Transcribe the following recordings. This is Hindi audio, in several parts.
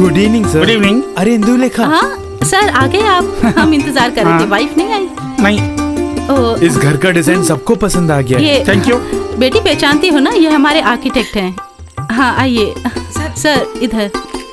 Good evening sir. Good evening. अरे इंदुलेखा। हाँ सर आ गए आप। हम इंतजार कर रहे थे। वाइफ नहीं आई? नहीं। इस घर का डिजाइन सबको पसंद आ गया। ये थैंक यू। बेटी पहचानती हो ना, ये हमारे आर्किटेक्ट हैं। हाँ आइए सर इधर।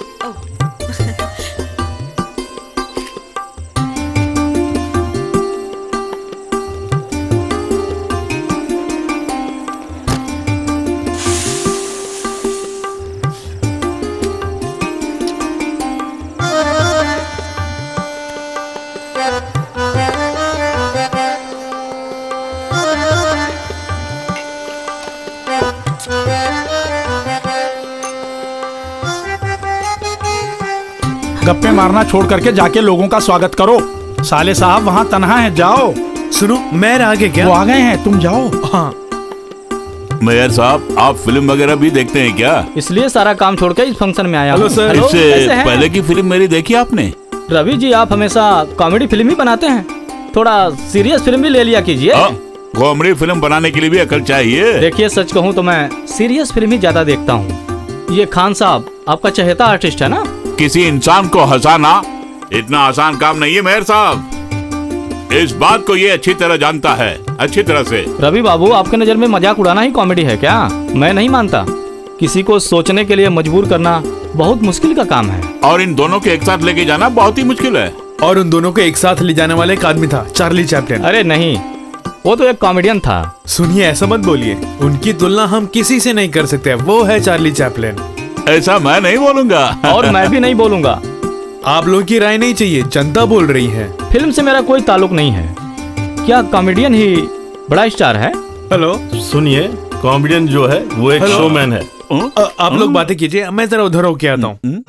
गप्पे मारना छोड़ करके जाके लोगों का स्वागत करो। साले साहब वहाँ तन्हा है, जाओ। सुनो मेयर आ गए क्या? वो आ गए हैं, तुम जाओ। हाँ मेयर साहब, आप फिल्म वगैरह भी देखते हैं क्या? इसलिए सारा काम छोड़ के इस फंक्शन में आया। Hello sir. इससे पहले की फिल्म मेरी देखी आपने? रवि जी, आप हमेशा कॉमेडी फिल्म ही बनाते हैं, थोड़ा सीरियस फिल्म भी ले लिया कीजिए। कॉमेडी फिल्म बनाने के लिए भी अकल चाहिए। देखिए सच कहूँ तो मैं सीरियस फिल्म ही ज्यादा देखता हूँ। ये खान साहब आपका चहेता आर्टिस्ट है ना? किसी इंसान को हंसाना इतना आसान काम नहीं है मेयर साहब। इस बात को ये अच्छी तरह जानता है, अच्छी तरह से। रवि बाबू, आपके नजर में मजाक उड़ाना ही कॉमेडी है क्या? मैं नहीं मानता। किसी को सोचने के लिए मजबूर करना बहुत मुश्किल का काम है। और इन दोनों के एक साथ लेके जाना बहुत ही मुश्किल है। और उन दोनों को एक साथ ले जाने वाला एक आदमी था, चार्ली चैपलिन। अरे नहीं, वो तो एक कॉमेडियन था। सुनिए, ऐसा मत बोलिए, उनकी तुलना हम किसी से नहीं कर सकते। वो है चार्ली चैपलिन। ऐसा मैं नहीं बोलूंगा। और मैं भी नहीं बोलूंगा। आप लोगों की राय नहीं चाहिए, जनता बोल रही है। फिल्म से मेरा कोई ताल्लुक नहीं है। क्या कॉमेडियन ही बड़ा स्टार है? हेलो सुनिए, कॉमेडियन जो है वो एक शोमैन है। आप लोग बातें कीजिए, मैं जरा उधर होके आता हूँ।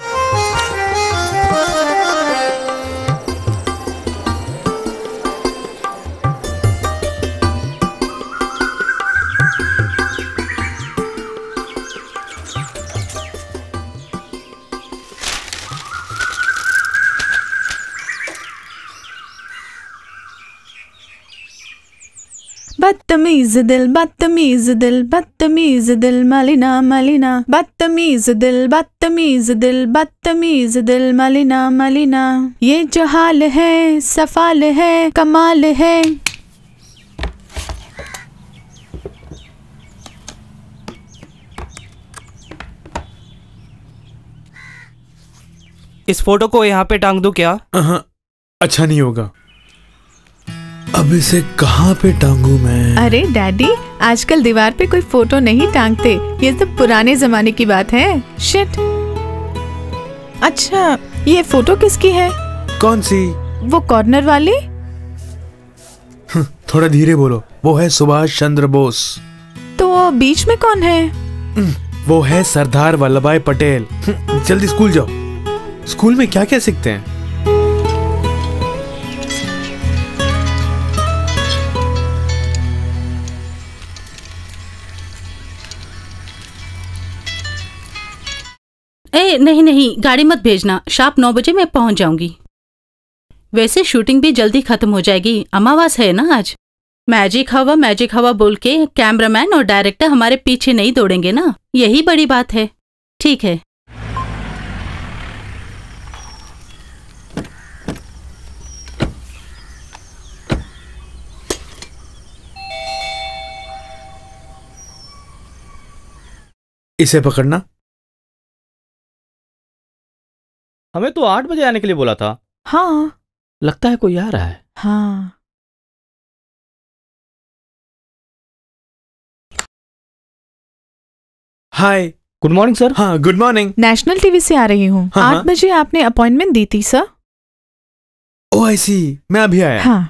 बदतमीज दिल बदतमीज दिल बदतमीज दिल मलिना मलिना बदतमीज दिल बदतमीज दिल बदतमीज दिल मलिना मलिना। ये जो हाल है सफाल है कमाल है। इस फोटो को यहाँ पे टांग दूं क्या? अच्छा नहीं होगा। अब इसे कहाँ पे टांगू मैं? अरे डैडी, आजकल दीवार पे कोई फोटो नहीं टांगते, ये तो पुराने जमाने की बात है। शिट। अच्छा, ये फोटो किसकी है? कौन सी? वो कॉर्नर वाली। थोड़ा धीरे बोलो। वो है सुभाष चंद्र बोस। तो वो बीच में कौन है? वो है सरदार वल्लभ भाई पटेल। जल्दी स्कूल जाओ। स्कूल में क्या क्या सीखते हैं? नहीं नहीं, गाड़ी मत भेजना। शार्प 9 बजे मैं पहुंच जाऊंगी। वैसे शूटिंग भी जल्दी खत्म हो जाएगी, अमावस है ना आज। मैजिक हवा बोल के कैमरामैन और डायरेक्टर हमारे पीछे नहीं दौड़ेंगे ना, यही बड़ी बात है। ठीक है। इसे पकड़ना। हमें तो 8 बजे आने के लिए बोला था। हाँ, लगता है कोई आ रहा है। हाँ। हाय। Good morning sir. हाँ गुड मॉर्निंग। नेशनल टीवी से आ रही हूँ। हाँ, 8 बजे आपने अपॉइंटमेंट दी थी सर। ओह आई सी, मैं अभी आया। हाँ।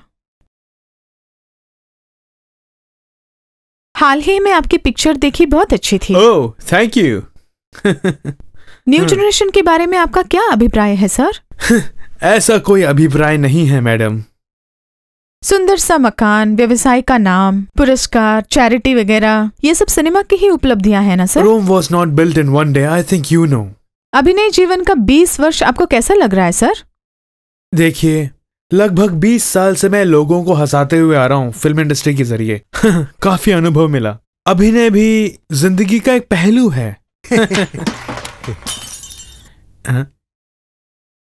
हाल ही में आपकी पिक्चर देखी, बहुत अच्छी थी। Oh thank you. New generation के बारे में आपका क्या अभिप्राय है सर? ऐसा कोई अभिप्राय नहीं है मैडम। सुंदर सा मकान, व्यवसाय का नाम, पुरस्कार, चैरिटी वगैरह, ये सब सिनेमा की ही उपलब्धियां हैं ना sir? Rome was not built in one day, I think you know. अभिनय जीवन का 20 वर्ष आपको कैसा लग रहा है सर? देखिए, लगभग 20 साल से मैं लोगों को हंसाते हुए आ रहा हूँ फिल्म इंडस्ट्री के जरिए। काफी अनुभव मिला। अभिनय भी जिंदगी का एक पहलू है।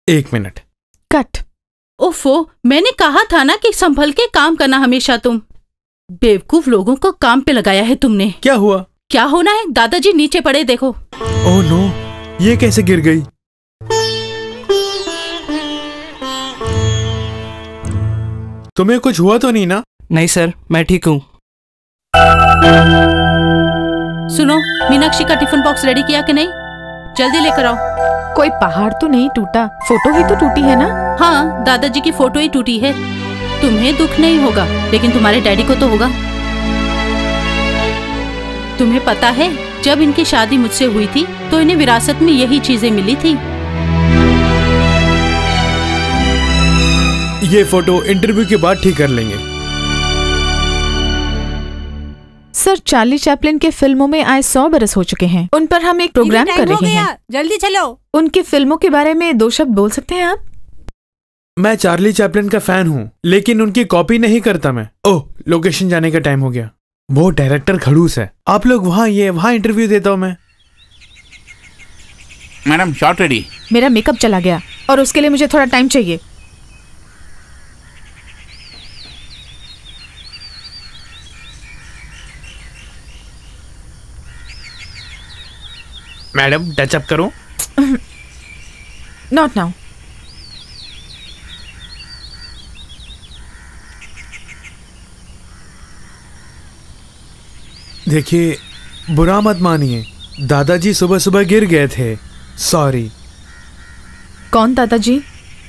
1 मिनट। कट। ओफो, मैंने कहा था ना कि संभल के काम करना हमेशा। तुम बेवकूफ लोगों को काम पे लगाया है तुमने। क्या हुआ? क्या होना है? दादाजी नीचे पड़े, देखो। ओह नो, ये कैसे गिर गई? तुम्हें कुछ हुआ तो नहीं ना? नहीं सर, मैं ठीक हूँ। सुनो, मीनाक्षी का टिफिन बॉक्स रेडी किया कि नहीं? जल्दी लेकर आओ। कोई पहाड़ तो नहीं टूटा, फोटो ही तो टूटी है ना? हाँ, दादाजी की फोटो ही टूटी है। तुम्हें दुख नहीं होगा, लेकिन तुम्हारे डैडी को तो होगा। तुम्हें पता है, जब इनकी शादी मुझसे हुई थी तो इन्हें विरासत में यही चीजें मिली थी। ये फोटो इंटरव्यू के बाद ठीक कर लेंगे। सर, चार्ली चैपलिन के फिल्मों में आए 100 बरस हो चुके हैं। उन पर हम एक प्रोग्राम कर रहे हैं। जल्दी चलो। उनकी फिल्मों के बारे में 2 शब्द बोल सकते हैं आप? मैं चार्ली चैपलिन का फैन हूँ, लेकिन उनकी कॉपी नहीं करता मैं। ओह, लोकेशन जाने का टाइम हो गया। वो डायरेक्टर खड़ूस है। आप लोग वहाँ इंटरव्यू देता हूँ मैं। Madam, shot ready. मेरा मेकअप चला गया और उसके लिए मुझे थोड़ा टाइम चाहिए। मैडम, टचअप करो। Not now. देखिए, बुरा मत मानिए, दादाजी सुबह सुबह गिर गए थे। सॉरी। कौन दादाजी?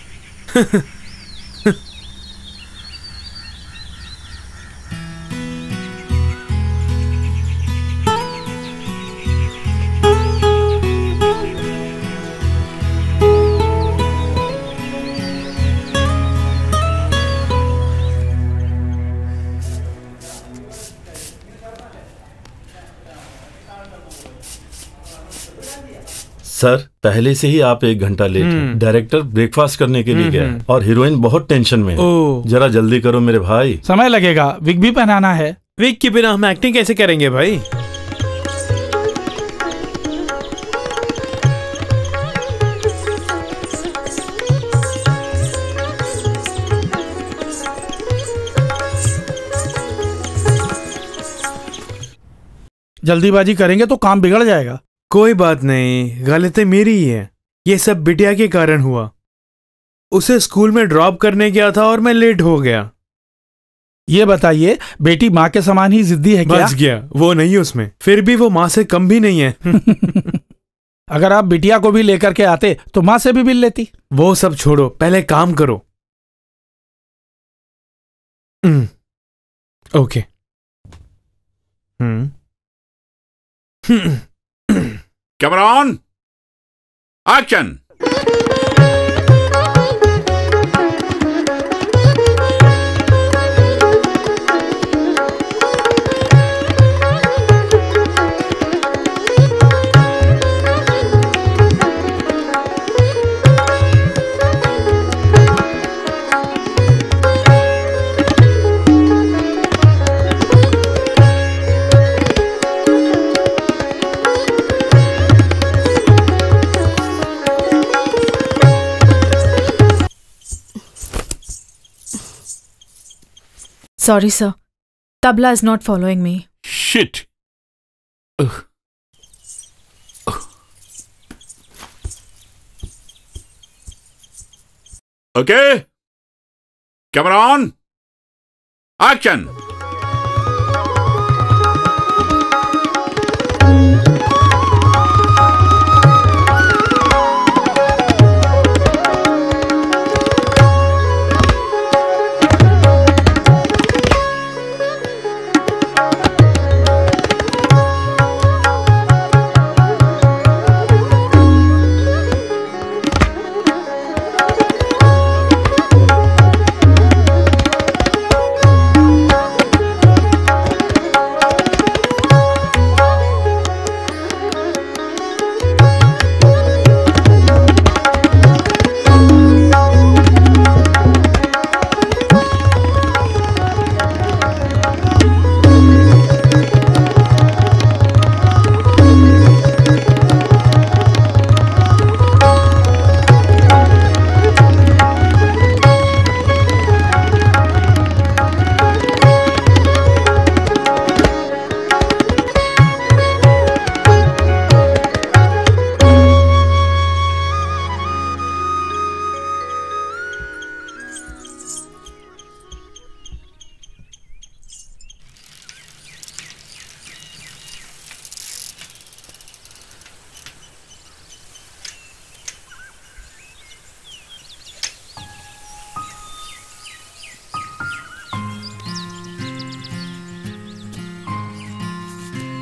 सर, पहले से ही आप 1 घंटा लेट हैं। डायरेक्टर ब्रेकफास्ट करने के लिए गया है और हीरोइन बहुत टेंशन में है। जरा जल्दी करो मेरे भाई। समय लगेगा, विग भी पहनाना है। विग के बिना हम एक्टिंग कैसे करेंगे भाई? जल्दीबाजी करेंगे तो काम बिगड़ जाएगा। कोई बात नहीं, गलती मेरी ही है। ये सब बिटिया के कारण हुआ। उसे स्कूल में ड्रॉप करने गया था और मैं लेट हो गया। ये बताइए, बेटी माँ के समान ही जिद्दी है क्या? बच गया, वो नहीं उसमें। फिर भी वो माँ से कम भी नहीं है। अगर आप बिटिया को भी लेकर के आते तो माँ से भी मिल लेती। वो सब छोड़ो, पहले काम करो। Okay. Camera on, action. Sorry, sir. Tabla is not following me. Shit. Okay. Camera on. Action.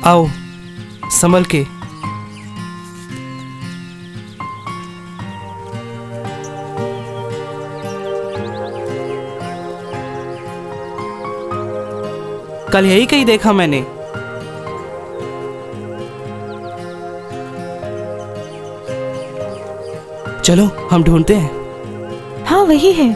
आओ संभल के। कल यही कहीं देखा मैंने। चलो हम ढूंढते हैं। हाँ वही है।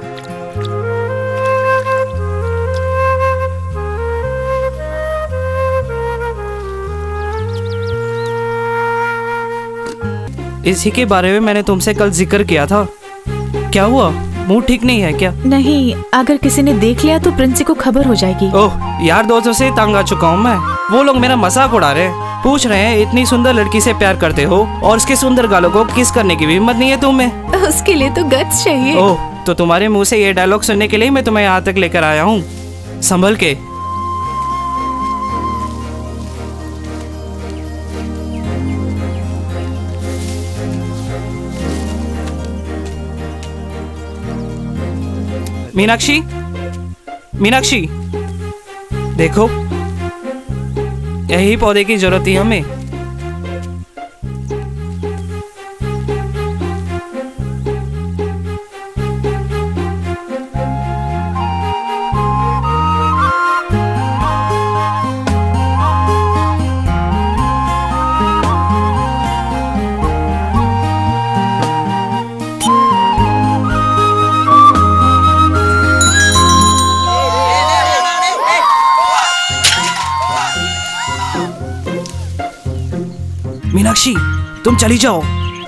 इसी के बारे में मैंने तुमसे कल जिक्र किया था। क्या हुआ, मुंह ठीक नहीं है क्या? नहीं, अगर किसी ने देख लिया तो प्रिंसी को खबर हो जाएगी। ओह यार, दोस्तों से तंग आ चुका हूँ मैं। वो लोग मेरा मजाक उड़ा रहे हैं, पूछ रहे हैं इतनी सुंदर लड़की से प्यार करते हो और उसके सुंदर गालों को किस करने की भी हिम्मत नहीं है तुम्हें। उसके लिए तो गट्स चाहिए। ओह, तो तुम्हारे मुंह से ये डायलॉग सुनने के लिए मैं तुम्हें यहाँ तक लेकर आया हूँ। संभल के। मीनाक्षी, मीनाक्षी देखो, यही पौधे की जरूरत थी हमें। मीनाक्षी तुम चली जाओ।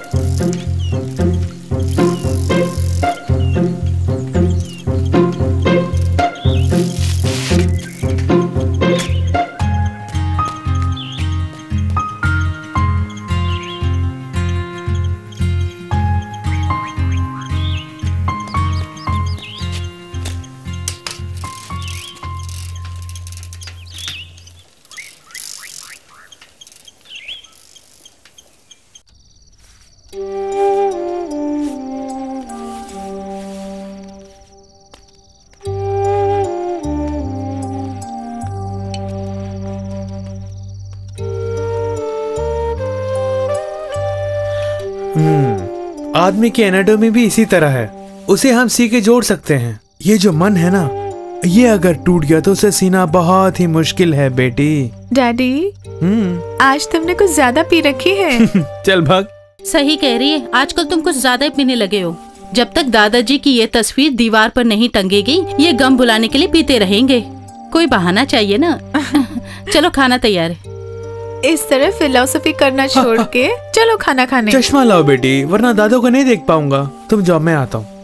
आदमी की एनाटॉमी भी इसी तरह है, उसे हम सी के जोड़ सकते हैं। ये जो मन है ना, ये अगर टूट गया तो उसे सीना बहुत ही मुश्किल है बेटी। डैडी, आज तुमने कुछ ज्यादा पी रखी है। चल भाग। सही कह रही है, आजकल तुम कुछ ज्यादा ही पीने लगे हो। जब तक दादाजी की ये तस्वीर दीवार पर नहीं टंगेगी, ये गम भुलाने के लिए पीते रहेंगे। कोई बहाना चाहिए ना। चलो खाना तैयार है। इस तरह फिलोसफी करना छोड़ के चलो खाना खाने। चश्मा लाओ बेटी, वरना दादो को नहीं देख पाऊंगा। तुम जाओ, मैं आता हूँ।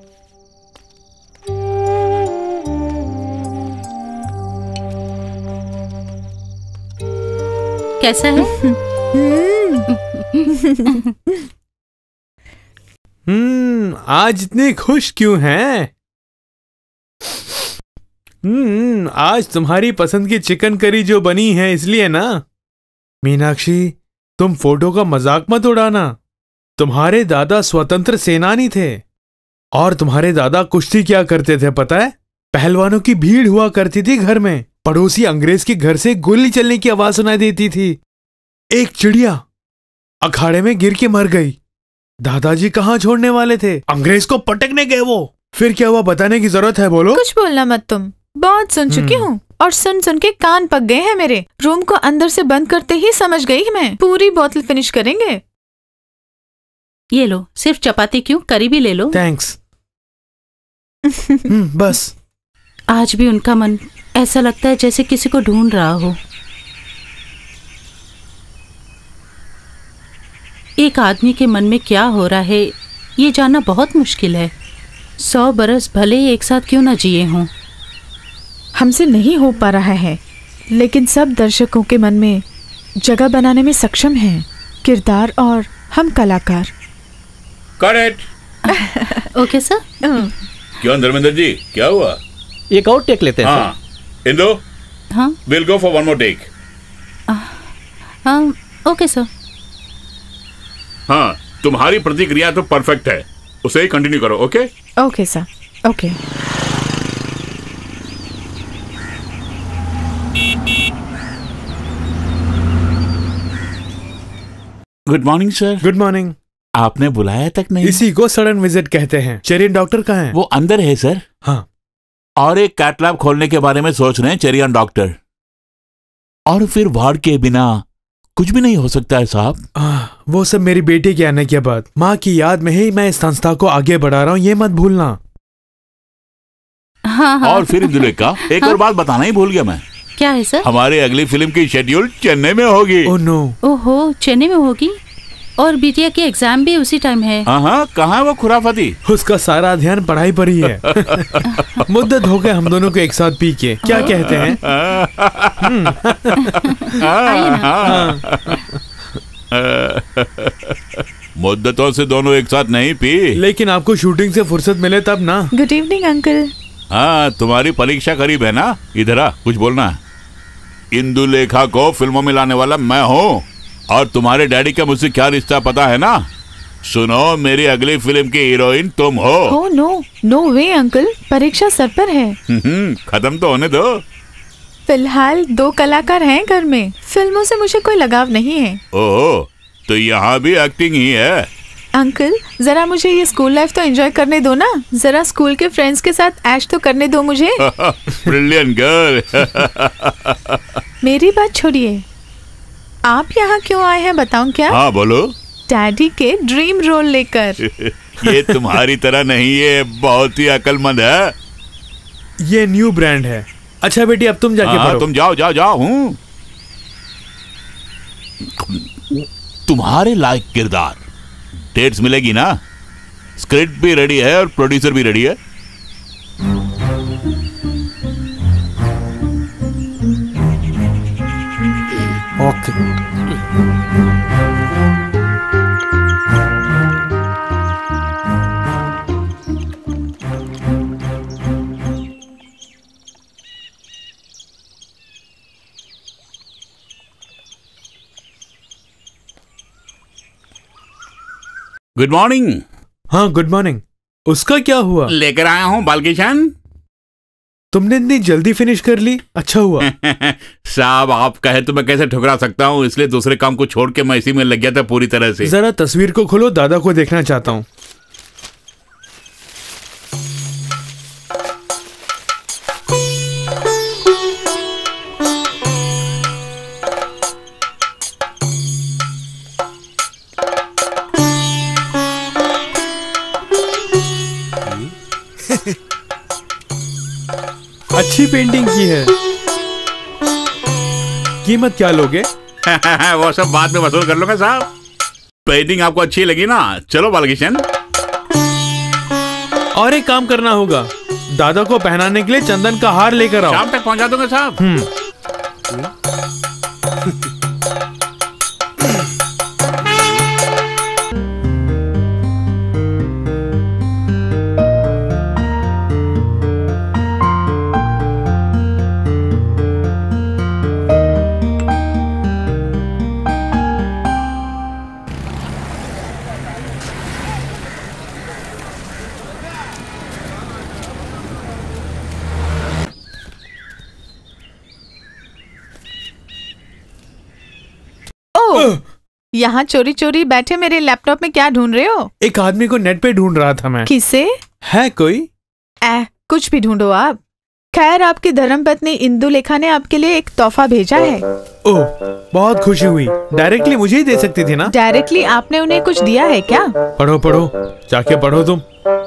कैसा है? आज इतनी खुश क्यों हैं? आज तुम्हारी पसंद की चिकन करी जो बनी है इसलिए ना। मीनाक्षी, तुम फोटो का मजाक मत उड़ाना। तुम्हारे दादा स्वतंत्र सेनानी थे और तुम्हारे दादा कुश्ती क्या करते थे पता है? पहलवानों की भीड़ हुआ करती थी घर में। पड़ोसी अंग्रेज के घर से गोली चलने की आवाज सुनाई देती थी। एक चिड़िया अखाड़े में गिर के मर गई। दादाजी कहाँ छोड़ने वाले थे? अंग्रेज को पटकने गए वो। फिर क्या हुआ बताने की जरूरत है? बोलो। कुछ बोलना मत, तुम बहुत सुन चुकी हूँ और सुन सुन के कान पक गए हैं मेरे। रूम को अंदर से बंद करते ही समझ गई मैं। पूरी बोतल फिनिश करेंगे। ये लो, सिर्फ चपाती क्यों, करी भी ले लो। थैंक्स। बस। आज भी उनका मन ऐसा लगता है जैसे किसी को ढूंढ रहा हो। एक आदमी के मन में क्या हो रहा है ये जानना बहुत मुश्किल है। 100 बरस भले ही एक साथ क्यों ना जिए हों। हमसे नहीं हो पा रहा है, लेकिन सब दर्शकों के मन में जगह बनाने में सक्षम हैं। किरदार और हम कलाकार। करेक्ट। Okay sir. क्यों धर्मेंद्र जी, क्या हुआ? एक और टेक लेते हैं। हाँ इंदो। हाँ will go for one more take. हाँ ओके सर। हाँ, तुम्हारी प्रतिक्रिया तो परफेक्ट है, उसे ही कंटिन्यू करो। Okay okay sir, okay. Good morning sir. Good morning. आपने बुलाया तक नहीं? इसी को सडन विजिट कहते हैं। चेरियन डॉक्टर कहाँ हैं? वो अंदर है सर। हाँ। और एक कैट लैब खोलने के बारे में सोच रहे हैं चेरियन डॉक्टर। और फिर वार्ड के बिना कुछ भी नहीं हो सकता है साहब। वो सब मेरी बेटी के आने के बाद। माँ की याद में ही मैं इस संस्था को आगे बढ़ा रहा हूँ, ये मत भूलना। हाँ हाँ। और फिर दुलेखा एक और बात बताना ही भूल गया मैं। क्या है सर? हमारी अगली फिल्म की शेड्यूल चेन्नई में होगी। Oh no. ओहो, चेन्नई में होगी? और बिटिया की एग्जाम भी उसी टाइम है। हाँ, कहाँ है वो खुराफती? उसका सारा ध्यान पढ़ाई पर ही है। मुद्दत हो गए हम दोनों को एक साथ पी के, क्या कहते हैं? आइए ना। मुद्दतों से दोनों एक साथ नहीं पी। लेकिन आपको शूटिंग से फुर्सत मिले तब ना। Good evening uncle. हाँ, तुम्हारी परीक्षा करीब है ना। इधर आ, कुछ बोलना है। इंदुलेखा को फिल्मों में लाने वाला मैं हूँ और तुम्हारे डैडी का मुझसे क्या रिश्ता पता है ना। सुनो, मेरी अगली फिल्म की हीरोइन तुम हो। Oh no, no way uncle, परीक्षा सर पर है। खत्म तो होने दो। फिलहाल 2 कलाकार हैं घर में, फिल्मों से मुझे कोई लगाव नहीं है। ओह, तो यहाँ भी एक्टिंग ही है। अंकल जरा मुझे ये स्कूल लाइफ तो एंजॉय करने दो ना, जरा स्कूल के फ्रेंड्स के साथ ऐश तो करने दो मुझे। Brilliant girl. मेरी बात छोड़िए, आप यहाँ क्यों आए हैं बताऊं क्या? हाँ बोलो। डैडी के ड्रीम रोल लेकर। ये तुम्हारी तरह नहीं है, बहुत ही अक्लमंद है। ये न्यू ब्रांड है। अच्छा बेटी अब तुम जाके पढ़ो। तुम जाओ जाओ जाओ। हूँ तुम्हारे लायक किरदार। डेट्स मिलेगी ना? स्क्रिप्ट भी रेडी है और प्रोड्यूसर भी रेडी है। ओके। Good morning. हाँ गुड मॉर्निंग। उसका क्या हुआ? लेकर आया हूँ बालकिशन। तुमने इतनी जल्दी फिनिश कर ली, अच्छा हुआ। साहब आप कहे तो मैं कैसे ठुकरा सकता हूँ, इसलिए दूसरे काम को छोड़ के मैं इसी में लग गया था पूरी तरह से। जरा तस्वीर को खोलो, दादा को देखना चाहता हूँ। अच्छी पेंटिंग की है। कीमत क्या लोगे? वो सब बाद में वसूल कर लूंगा साहब। पेंटिंग आपको अच्छी लगी ना? चलो बालकिशन। और एक काम करना होगा, दादा को पहनाने के लिए चंदन का हार लेकर आओ। शाम तक पहुंचा दूंगा साहब। यहाँ चोरी चोरी बैठे मेरे लैपटॉप में क्या ढूंढ रहे हो? एक आदमी को नेट पे ढूंढ रहा था मैं। किसे? है कोई? कुछ भी ढूंढो आप। खैर आपकी धर्मपत्नी इंदुलेखा ने आपके लिए एक तोहफा भेजा है। ओह, बहुत खुशी हुई। डायरेक्टली मुझे ही दे सकती थी ना? डायरेक्टली आपने उन्हें कुछ दिया है क्या? पढ़ो पढ़ो, जाके पढ़ो तुम।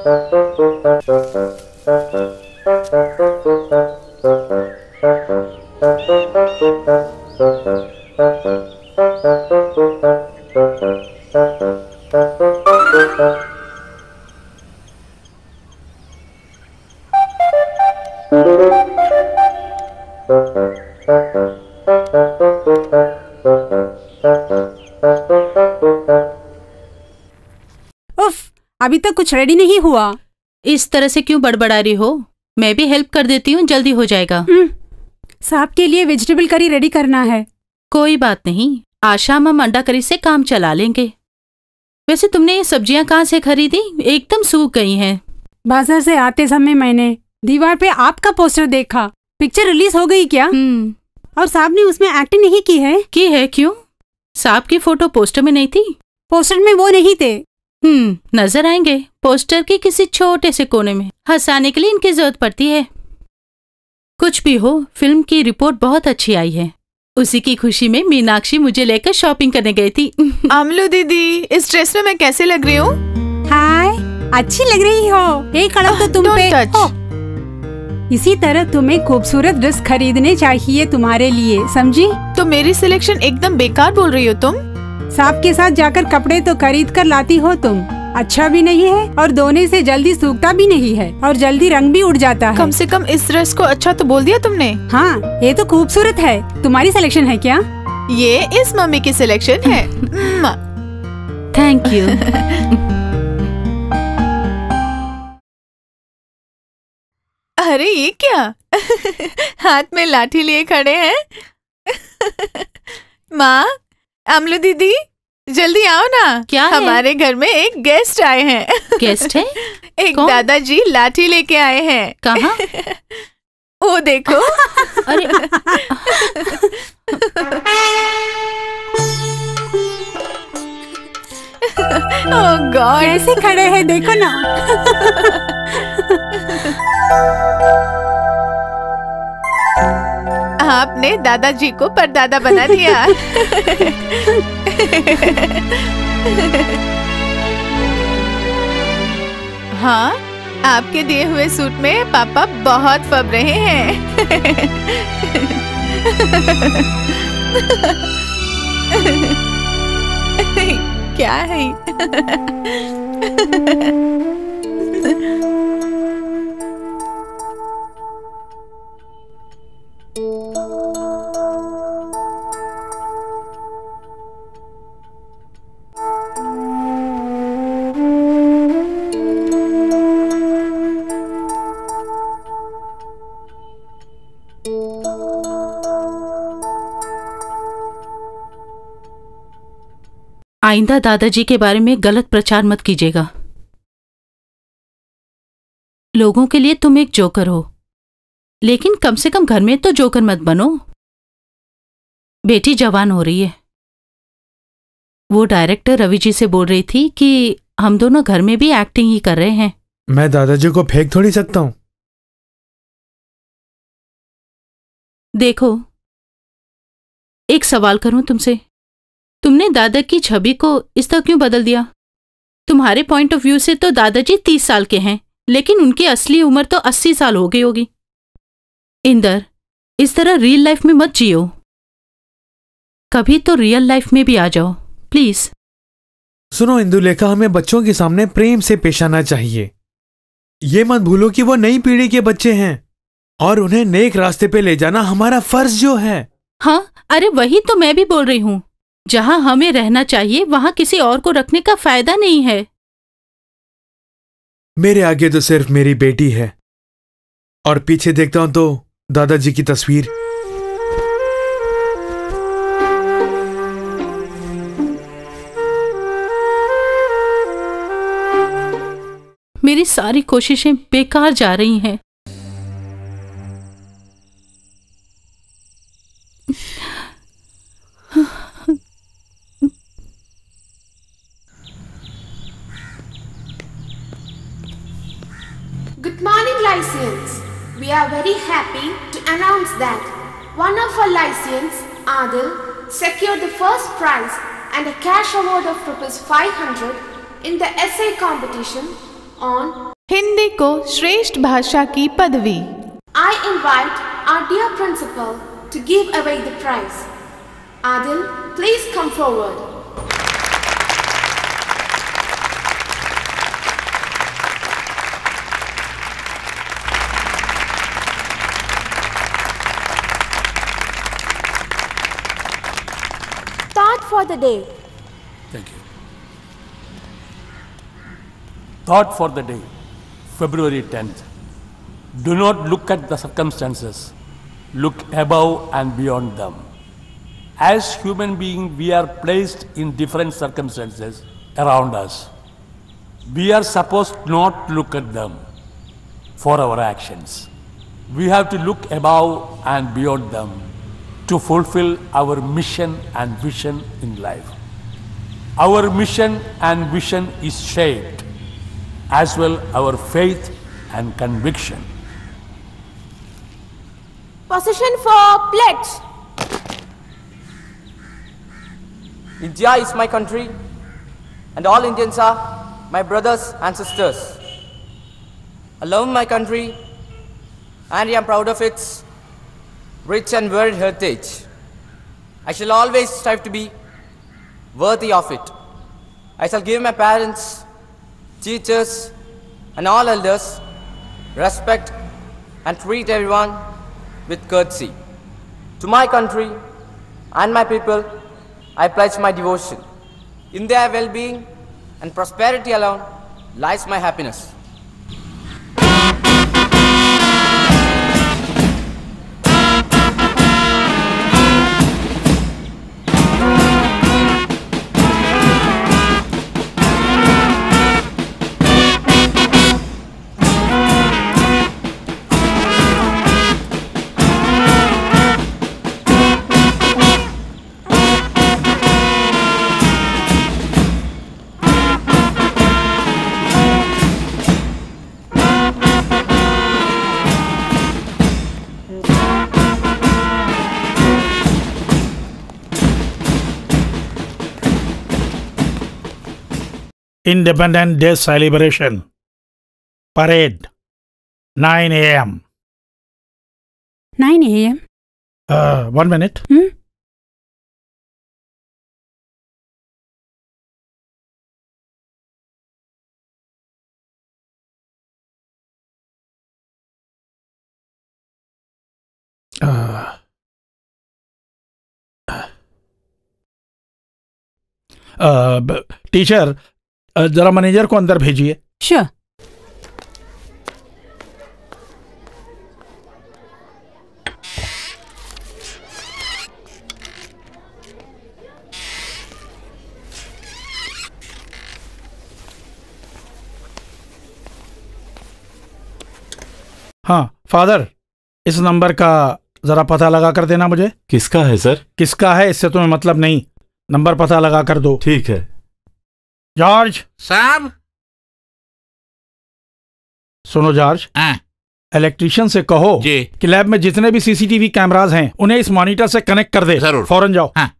उफ, अभी तक कुछ रेडी नहीं हुआ। इस तरह से क्यों बड़बड़ा रही हो? मैं भी हेल्प कर देती हूँ, जल्दी हो जाएगा। साहब के लिए वेजिटेबल करी रेडी करना है। कोई बात नहीं, आज शाम हम अंडा करी से काम चला लेंगे। वैसे तुमने ये सब्जियां कहाँ से खरीदी? एकदम सूख गई हैं। बाजार से आते समय मैंने दीवार पे आपका पोस्टर देखा। पिक्चर रिलीज हो गई क्या? और साहब ने उसमें एक्टिंग नहीं की है? की है? क्यों? सांप की फोटो पोस्टर में नहीं थी? पोस्टर में वो नहीं थे। नजर आएंगे पोस्टर के किसी छोटे से कोने में। हंसाने के लिए इनकी जरूरत पड़ती है। कुछ भी हो, फिल्म की रिपोर्ट बहुत अच्छी आई है। उसी की खुशी में मीनाक्षी मुझे लेकर शॉपिंग करने गई थी। आमलू दीदी, इस ड्रेस में मैं कैसे लग रही हूँ? हाय, अच्छी लग रही हो। एक कड़क तो तुम पे हो। इसी तरह तुम्हें खूबसूरत ड्रेस खरीदने चाहिए तुम्हारे लिए, समझी? तो मेरी सिलेक्शन एकदम बेकार बोल रही हो तुम? सांप के साथ जाकर कपड़े तो खरीद कर लाती हो तुम। अच्छा भी नहीं है और धोने से जल्दी सूखता भी नहीं है और जल्दी रंग भी उड़ जाता है। कम से कम इस ड्रेस को अच्छा तो बोल दिया तुमने। हाँ, ये तो खूबसूरत है। तुम्हारी सिलेक्शन है क्या? ये इस मम्मी की सिलेक्शन है। Thank you. अरे ये क्या? हाथ में लाठी लिए खड़े हैं। माँ, आमलू दीदी, जल्दी आओ ना। क्या है? हमारे घर में एक गेस्ट आए हैं। गेस्ट है? एक कौन? दादाजी लाठी लेके आए हैं। कहाँ? वो देखो। अरे ओह गॉड, कैसे खड़े हैं देखो ना। आपने दादाजी को परदादा बना दिया। हाँ, आपके दिए हुए सूट में पापा बहुत फब रहे हैं। क्या है? आइंदा दादाजी के बारे में गलत प्रचार मत कीजिएगा। लोगों के लिए तुम एक जोकर हो, लेकिन कम से कम घर में तो जोकर मत बनो। बेटी जवान हो रही है। वो डायरेक्टर रवि जी से बोल रही थी कि हम दोनों घर में भी एक्टिंग ही कर रहे हैं। मैं दादाजी को फेंक थोड़ी सकता हूं। देखो, एक सवाल करूं तुमसे, तुमने दादा की छवि को इस तरह क्यों बदल दिया? तुम्हारे पॉइंट ऑफ व्यू से तो दादाजी 30 साल के हैं, लेकिन उनकी असली उम्र तो 80 साल हो गई होगी। इंदर, इस तरह रियल लाइफ में मत जियो। कभी तो रियल लाइफ में भी आ जाओ प्लीज। सुनो इंदुलेखा, हमें बच्चों के सामने प्रेम से पेश आना चाहिए। ये मत भूलो कि वो नई पीढ़ी के बच्चे हैं और उन्हें नेक रास्ते पे ले जाना हमारा फर्ज जो है। हाँ, अरे वही तो मैं भी बोल रही हूँ। जहां हमें रहना चाहिए वहां किसी और को रखने का फायदा नहीं है। मेरे आगे तो सिर्फ मेरी बेटी है और पीछे देखता हूं तो दादाजी की तस्वीर। मेरी सारी कोशिशें बेकार जा रही हैं। Good morning, Lycians. We are very happy to announce that one of our Lycians, Adil, secured the first prize and a cash award of ₹500 in the essay competition on Hindi को श्रेष्ठ भाषा की पदवी। I invite our dear principal to give away the prize. Adil, please come forward. Thought for the day. Thank you. Thought for the day, February 10th. Do not look at the circumstances. Look above and beyond them. As human beings, we are placed in different circumstances around us. We are supposed not to look at them for our actions. We have to look above and beyond them to fulfill our mission and vision in life. Our mission and vision is shaped as well our faith and conviction. Position for pledge. India is my country and all Indians are my brothers and sisters. I love my country and I am proud of its rich and varied heritage. I shall always strive to be worthy of it. I shall give my parents, teachers and all elders respect and treat everyone with courtesy. To my country and my people, I pledge my devotion. In their well-being and prosperity alone lies my happiness. Independence Day celebration. Parade. 9 a.m. 9 a.m. 1 minute. Teacher, जरा मैनेजर को अंदर भेजिए। Sure. हाँ फादर, इस नंबर का जरा पता लगा कर देना मुझे। किसका है सर? किसका है इससे तुम्हें मतलब नहीं, नंबर पता लगा कर दो। ठीक है। जॉर्ज। साहब। सुनो जॉर्ज, इलेक्ट्रिशियन से कहो कि लैब में जितने भी सीसीटीवी कैमरास हैं उन्हें इस मॉनिटर से कनेक्ट कर दे। जरूर। फौरन जाओ। हाँ।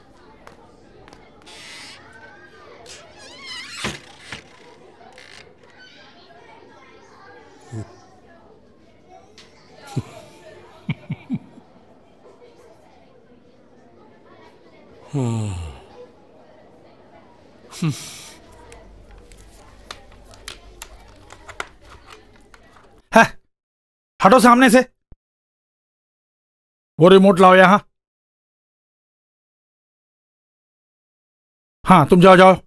हटो सामने से। वो रिमोट लाओ यहां। हाँ तुम जाओ जाओ।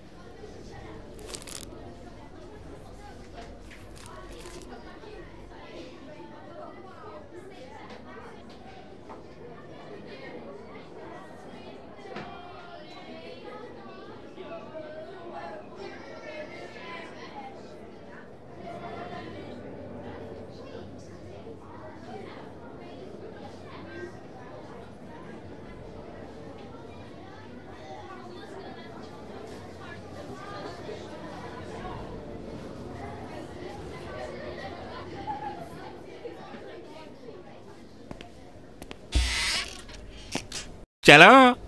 चलो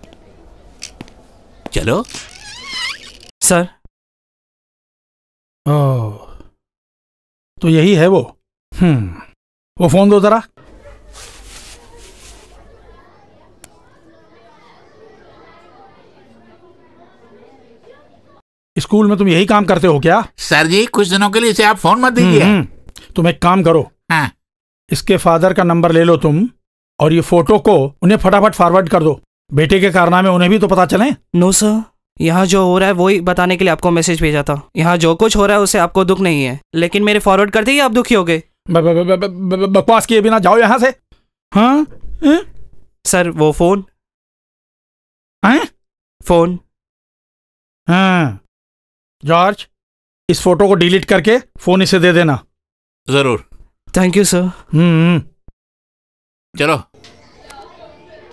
चलो। सर। ओह, तो यही है वो। वो फोन दो जरा। स्कूल में तुम यही काम करते हो क्या? सर जी कुछ दिनों के लिए इसे आप फोन मत दीजिए। तुम एक काम करो। हाँ। इसके फादर का नंबर ले लो तुम और ये फोटो को उन्हें फटाफट फॉरवर्ड कर दो। बेटे के कारनामे उन्हें भी तो पता चले। नो सर, यहाँ जो हो रहा है वही बताने के लिए आपको मैसेज भेजा था। यहाँ जो कुछ हो रहा है उससे आपको दुख नहीं है, लेकिन मेरे फॉरवर्ड करते ही आप दुखी हो गए। बकवास किए बिना जाओ यहाँ से। हाँ सर वो फोन। फोन। हाँ जॉर्ज, इस फोटो को डिलीट करके फोन इसे दे देना। जरूर। Thank you sir. चलो।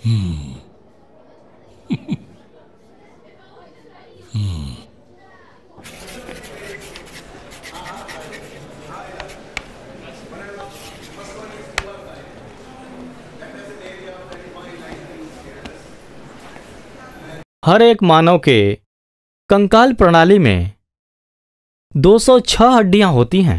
हर एक मानव के कंकाल प्रणाली में 206 हड्डियां होती हैं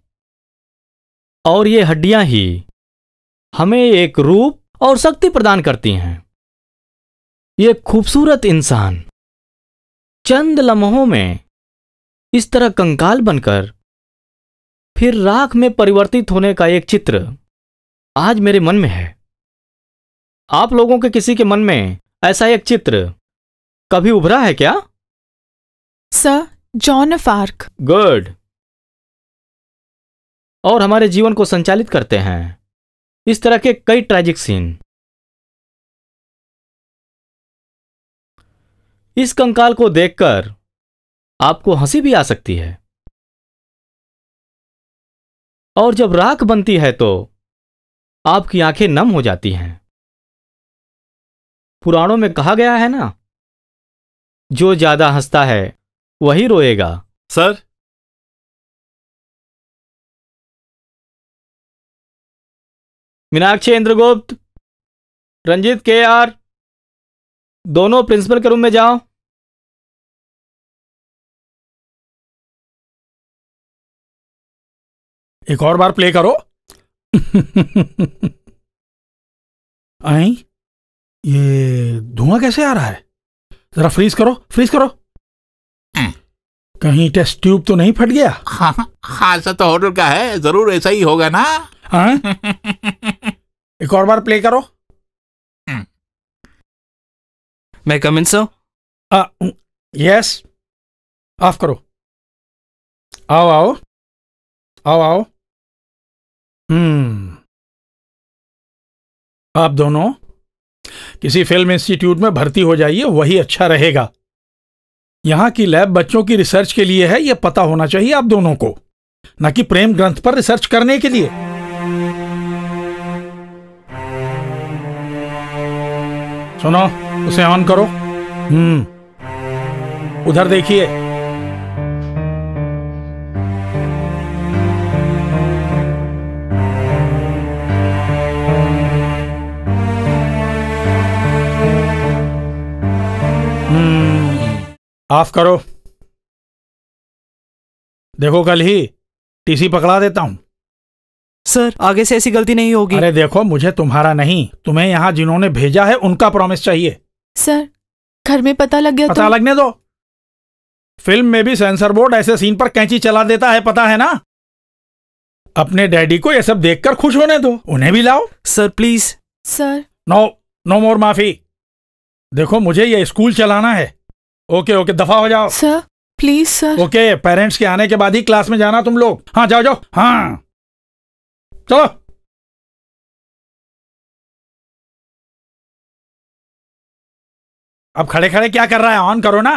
और ये हड्डियां ही हमें एक रूप और शक्ति प्रदान करती हैं। ये खूबसूरत इंसान चंद लम्हों में इस तरह कंकाल बनकर फिर राख में परिवर्तित होने का एक चित्र आज मेरे मन में है। आप लोगों के किसी के मन में ऐसा एक चित्र कभी उभरा है क्या? Sir, John of Arc. Good. और हमारे जीवन को संचालित करते हैं इस तरह के कई ट्रैजिक सीन। इस कंकाल को देखकर आपको हंसी भी आ सकती है और जब राख बनती है तो आपकी आंखें नम हो जाती हैं। पुराणों में कहा गया है ना, जो ज्यादा हंसता है वही रोएगा। सर, मीनाक्षी इंद्रगुप्त, रंजीत KR, दोनों प्रिंसिपल के रूम में जाओ। एक और बार प्ले करो। आई, ये धुआं कैसे आ रहा है? जरा फ्रीज करो, फ्रीज करो। कहीं टेस्ट ट्यूब तो नहीं फट गया? हाँ, ऐसा तो होटल का है, जरूर ऐसा ही होगा ना। एक और बार प्ले करो। मैं come in sir? Yes, off करो। आओ आओ आओ आओ। आप दोनों किसी फिल्म इंस्टीट्यूट में भर्ती हो जाइए, वही अच्छा रहेगा। यहां की लैब बच्चों की रिसर्च के लिए है, यह पता होना चाहिए आप दोनों को, न कि प्रेम ग्रंथ पर रिसर्च करने के लिए। सुनो, उसे ऑन करो। उधर देखिए। ऑफ करो। देखो, कल ही टीसी पकड़ा देता हूं। सर, आगे से ऐसी गलती नहीं होगी। अरे देखो, मुझे तुम्हारा नहीं, तुम्हें यहां जिन्होंने भेजा है उनका प्रॉमिस चाहिए। सर, घर में पता लग गया पता लगने दो। फिल्म में भी सेंसर बोर्ड ऐसे सीन पर कैंची चला देता है, पता है ना। अपने डैडी को ये सब देखकर खुश होने दो, उन्हें भी लाओ। Sir please. Sir, no more माफी। देखो, मुझे ये स्कूल चलाना है। ओके ओके, दफा हो जाओ। Sir please sir. Okay, parents के आने के बाद ही क्लास में जाना तुम लोग। हाँ, जाओ जाओ। हाँ, चलो। अब खड़े खड़े क्या कर रहा है? ऑन करो ना।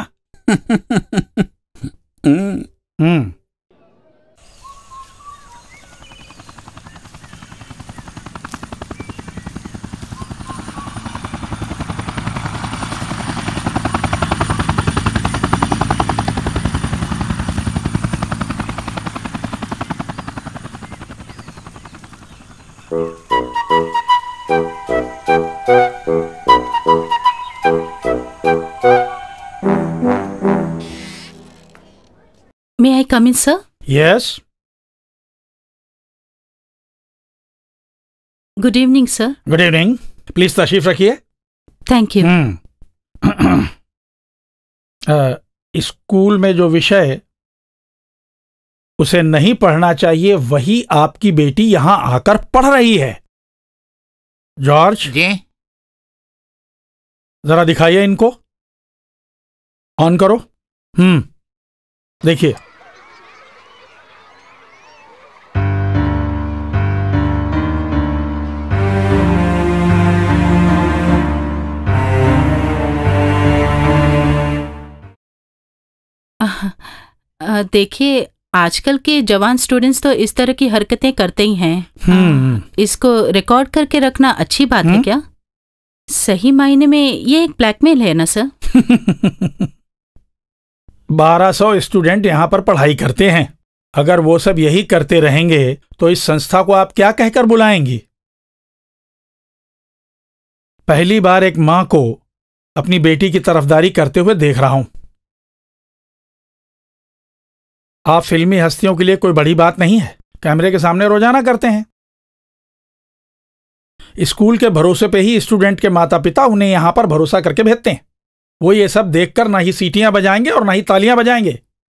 May I come in, sir? Yes. Good evening, sir. Good evening. Please तशरीफ रखिए। Thank you. स्कूल में जो विषय उसे नहीं पढ़ना चाहिए, वही आपकी बेटी यहां आकर पढ़ रही है। जॉर्ज जी, जरा दिखाइए इनको। ऑन करो। देखिए। देखिए, आजकल के जवान स्टूडेंट्स तो इस तरह की हरकतें करते ही हैं। इसको रिकॉर्ड करके रखना अच्छी बात है क्या? सही मायने में ये एक ब्लैकमेल है ना सर? 1200 स्टूडेंट यहाँ पर पढ़ाई करते हैं। अगर वो सब यही करते रहेंगे तो इस संस्था को आप क्या कहकर बुलाएंगी? पहली बार एक मां को अपनी बेटी की तरफदारी करते हुए देख रहा हूं। आप फिल्मी हस्तियों के लिए कोई बड़ी बात नहीं है, कैमरे के सामने रोजाना करते हैं। स्कूल के भरोसे पे ही स्टूडेंट के माता पिता उन्हें यहां पर भरोसा करके भेजते हैं। वो ये सब देखकर ना ही सीटियां बजाएंगे और ना ही तालियां बजाएंगे।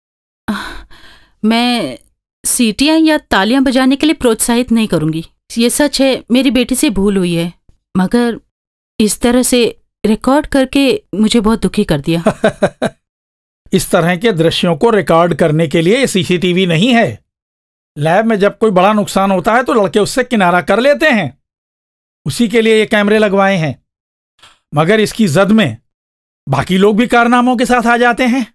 मैं सीटियां या तालियां बजाने के लिए प्रोत्साहित नहीं करूंगी। ये सच है, मेरी बेटी से भूल हुई है, मगर इस तरह से रिकॉर्ड करके मुझे बहुत दुखी कर दिया। इस तरह के दृश्यों को रिकॉर्ड करने के लिए सीसीटीवी नहीं है। लैब में जब कोई बड़ा नुकसान होता है तो लड़के उससे किनारा कर लेते हैं, उसी के लिए ये कैमरे लगवाए हैं। मगर इसकी जद में बाकी लोग भी कारनामों के साथ आ जाते हैं।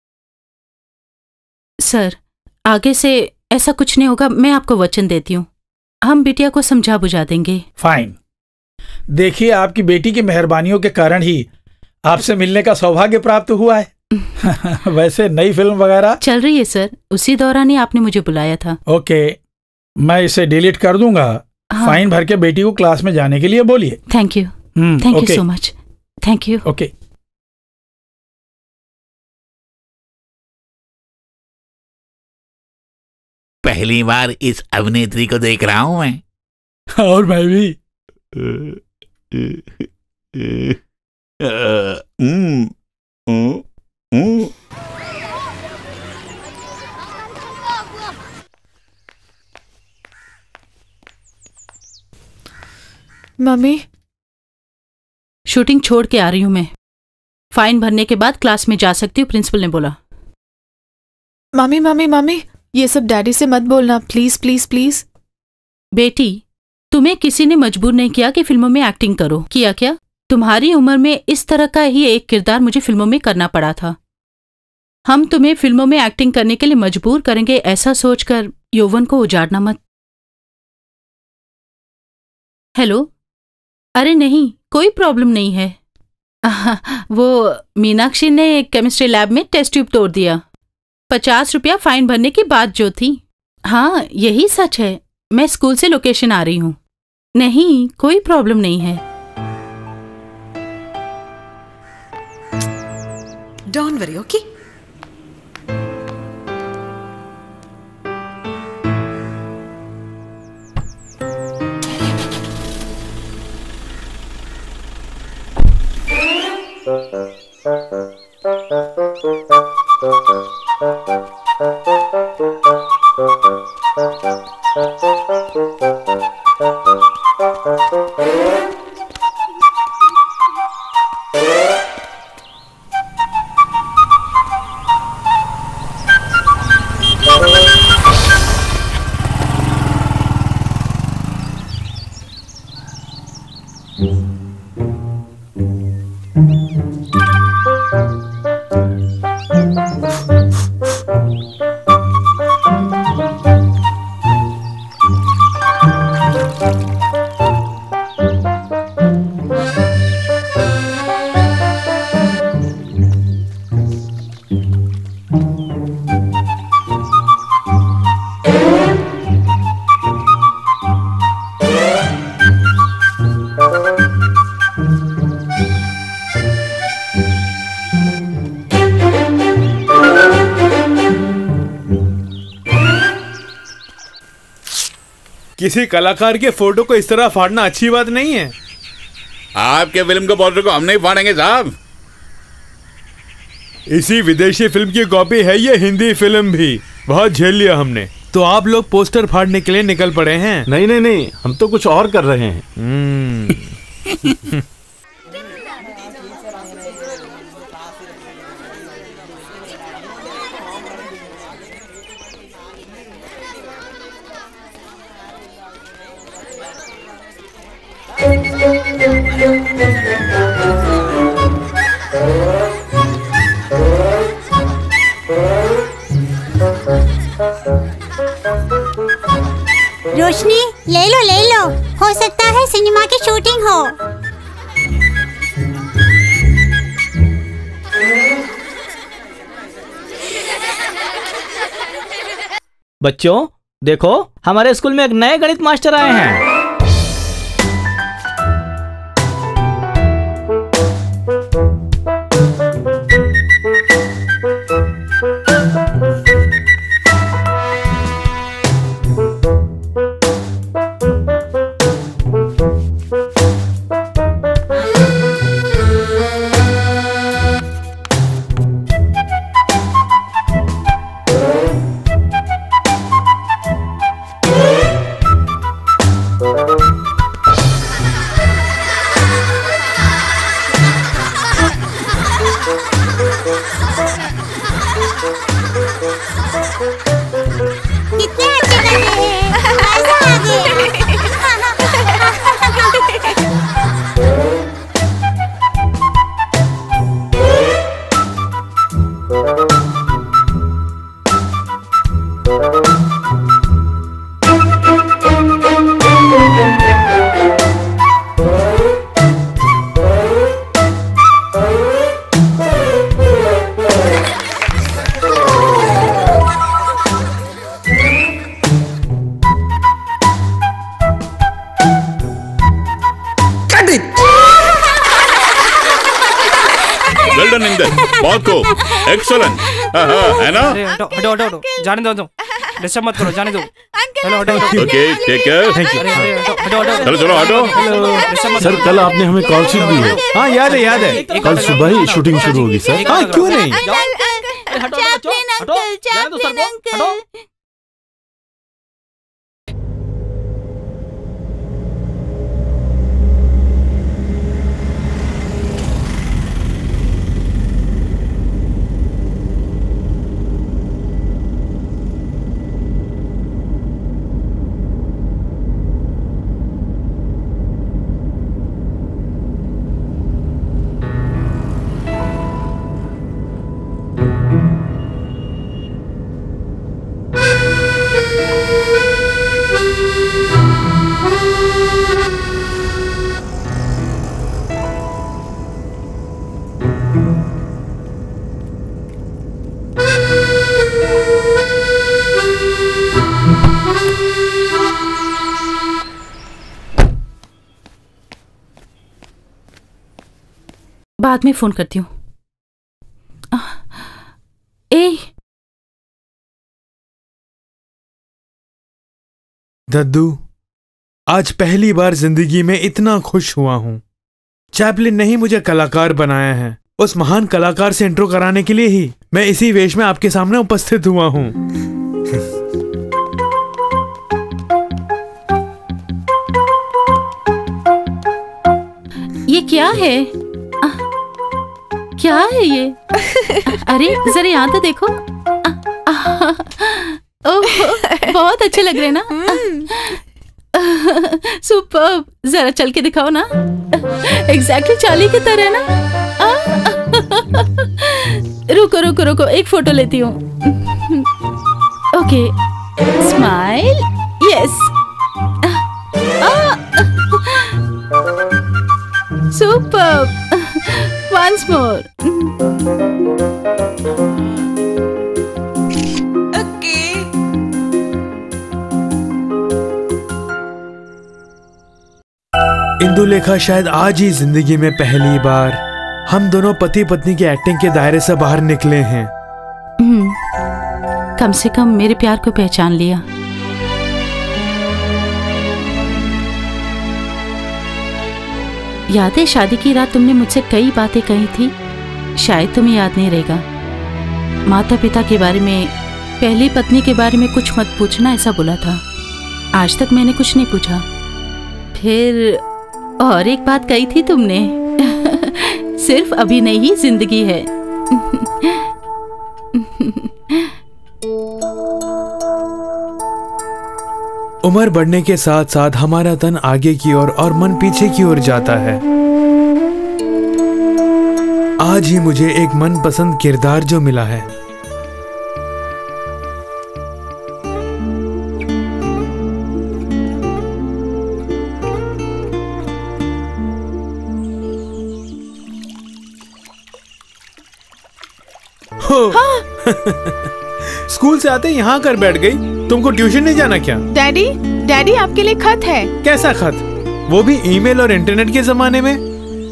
सर, आगे से ऐसा कुछ नहीं होगा, मैं आपको वचन देती हूँ। हम बिटिया को समझा बुझा देंगे। फाइन। देखिए, आपकी बेटी की मेहरबानियों के कारण ही आपसे मिलने का सौभाग्य प्राप्त हुआ है। वैसे नई फिल्म वगैरह चल रही है सर, उसी दौरान ही आपने मुझे बुलाया था। ओके, मैं इसे डिलीट कर दूंगा। हाँ। फाइन भर के बेटी को क्लास में जाने के लिए बोलिए। Thank you, thank you so much. Thank you. Okay. पहली बार इस अभिनेत्री को देख रहा हूं मैं। और मैं भी। मम्मी, शूटिंग छोड़ के आ रही हूं मैं। फाइन भरने के बाद क्लास में जा सकती हूँ, प्रिंसिपल ने बोला। मम्मी मम्मी मम्मी, ये सब डैडी से मत बोलना, प्लीज प्लीज प्लीज। बेटी, तुम्हें किसी ने मजबूर नहीं किया कि फिल्मों में एक्टिंग करो। किया क्या? तुम्हारी उम्र में इस तरह का ही एक किरदार मुझे फिल्मों में करना पड़ा था। हम तुम्हें फिल्मों में एक्टिंग करने के लिए मजबूर करेंगे, ऐसा सोचकर यौवन को उजाड़ना मत। हेलो? अरे नहीं, कोई प्रॉब्लम नहीं है। वो मीनाक्षी ने केमिस्ट्री लैब में टेस्ट ट्यूब तोड़ दिया। 50 रुपया फाइन भरने की बात जो थी। हाँ, यही सच है। मैं स्कूल से लोकेशन आ रही हूँ। नहीं, कोई प्रॉब्लम नहीं है। Don't worry, okay? किसी कलाकार के फोटो को इस तरह फाड़ना अच्छी बात नहीं है। आपके फिल्म के पोस्टर को हम नहीं फाड़ेंगे साहब। इसी विदेशी फिल्म की कॉपी है ये हिंदी फिल्म भी। बहुत झेल लिया हमने। तो आप लोग पोस्टर फाड़ने के लिए निकल पड़े हैं? नहीं नहीं नहीं, हम तो कुछ और कर रहे हैं। रोशनी, ले लो, हो सकता है सिनेमा की शूटिंग हो। बच्चों देखो, हमारे स्कूल में एक नए गणित मास्टर आए हैं। बहुत को एक्सीलेंट है ना? हटो हटो हटो, जाने दो, डिस्टर्ब मत करो, जाने दो। हेलो हटो हटो। Okay take care. चलो चलो हटो। सर कल आपने हमें कॉल शीट दी है। हाँ याद है। कल सुबह ही शूटिंग शुरू होगी सर। हाँ क्यों नहीं। बाद में फोन करती हूँ। ए दद्दू, आज पहली बार जिंदगी में इतना खुश हुआ हूं। चैपलिन ने ही मुझे कलाकार बनाया है। उस महान कलाकार से इंट्रो कराने के लिए ही मैं इसी वेश में आपके सामने उपस्थित हुआ हूं। ये क्या है? क्या है ये? अरे जरा यहाँ तो देखो। ओह, बहुत अच्छे लग रहे हैं ना? सुपर्ब, जरा चल के दिखाओ ना। एग्जैक्टली चार्ली की तरह ना। रुको रुको रुको, एक फोटो लेती हूँ। Okay, smile, yes. Superb, once more. Okay. Indulekha शायद आज ही जिंदगी में पहली बार हम दोनों पति पत्नी की एक्टिंग के दायरे से बाहर निकले हैं। कम से कम मेरे प्यार को पहचान लिया। याद है शादी की रात तुमने मुझसे कई बातें कही थी, शायद तुम्हें याद नहीं रहेगा। माता पिता के बारे में, पहली पत्नी के बारे में कुछ मत पूछना ऐसा बोला था। आज तक मैंने कुछ नहीं पूछा। फिर और एक बात कही थी तुमने, सिर्फ अभी नहीं ही जिंदगी है। उम्र बढ़ने के साथ साथ हमारा तन आगे की ओर और मन पीछे की ओर जाता है। आज ही मुझे एक मनपसंद किरदार जो मिला है। स्कूल से आते यहाँ कर बैठ गई। तुमको ट्यूशन नहीं जाना क्या? डैडी, डैडी आपके लिए खत है। कैसा खत? वो भी ईमेल और इंटरनेट के जमाने में?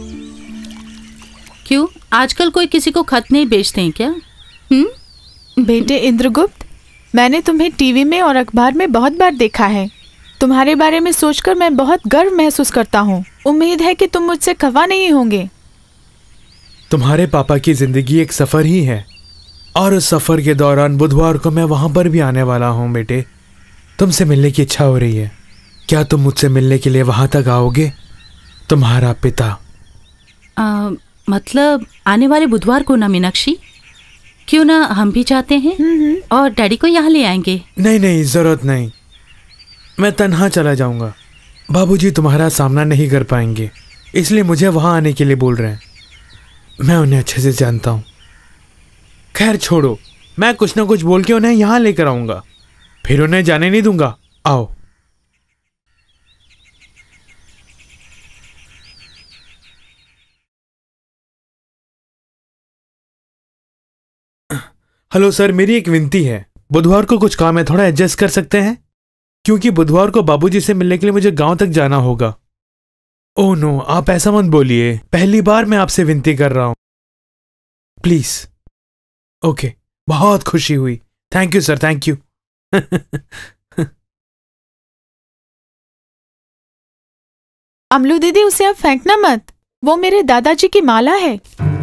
क्यों, आजकल कोई किसी को खत नहीं भेजते हैं क्या? बेटे इंद्रगुप्त, मैंने तुम्हें टीवी में और अखबार में बहुत बार देखा है। तुम्हारे बारे में सोचकर मैं बहुत गर्व महसूस करता हूँ। उम्मीद है कि तुम मुझसे खफा नहीं होंगे। तुम्हारे पापा की जिंदगी एक सफर ही है, और उस सफर के दौरान बुधवार को मैं वहां पर भी आने वाला हूँ। बेटे, तुमसे मिलने की इच्छा हो रही है, क्या तुम मुझसे मिलने के लिए वहां तक आओगे? तुम्हारा पिता। मतलब आने वाले बुधवार को ना मीनाक्षी? क्यों ना हम भी चाहते हैं और डैडी को यहाँ ले आएंगे। नहीं नहीं, जरूरत नहीं, मैं तन्हा चला जाऊंगा। बाबूजी तुम्हारा सामना नहीं कर पाएंगे, इसलिए मुझे वहां आने के लिए बोल रहे हैं। मैं उन्हें अच्छे से जानता हूँ। खैर छोड़ो, मैं कुछ ना कुछ बोल के उन्हें यहाँ लेकर आऊंगा, फिर उन्हें जाने नहीं दूंगा। आओ। हेलो सर, मेरी एक विनती है। बुधवार को कुछ काम है, थोड़ा एडजस्ट कर सकते हैं? क्योंकि बुधवार को बाबूजी से मिलने के लिए मुझे गांव तक जाना होगा। ओह नो, आप ऐसा मत बोलिए, पहली बार मैं आपसे विनती कर रहा हूं, प्लीज। ओके, बहुत खुशी हुई। Thank you sir, thank you. Amlu दीदी, उसे अब फेंकना मत, वो मेरे दादाजी की माला है।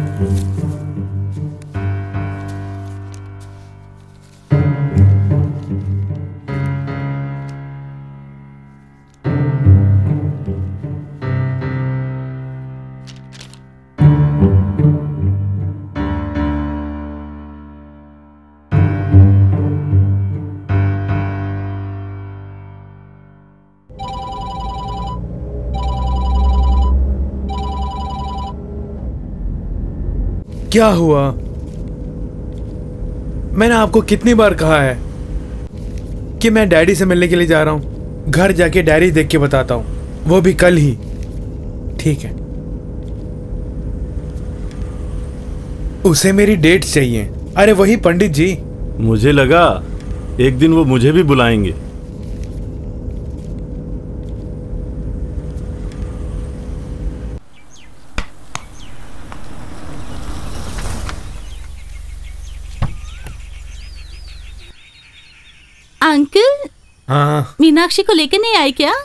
क्या हुआ? मैंने आपको कितनी बार कहा है कि मैं डैडी से मिलने के लिए जा रहा हूं। घर जाके डायरी देख के बताता हूं, वो भी कल ही। ठीक है? उसे मेरी डेट चाहिए। अरे वही पंडित जी। मुझे लगा एक दिन वो मुझे भी बुलाएंगे। अंकल, हाँ, मीनाक्षी को लेकर नहीं आए क्या?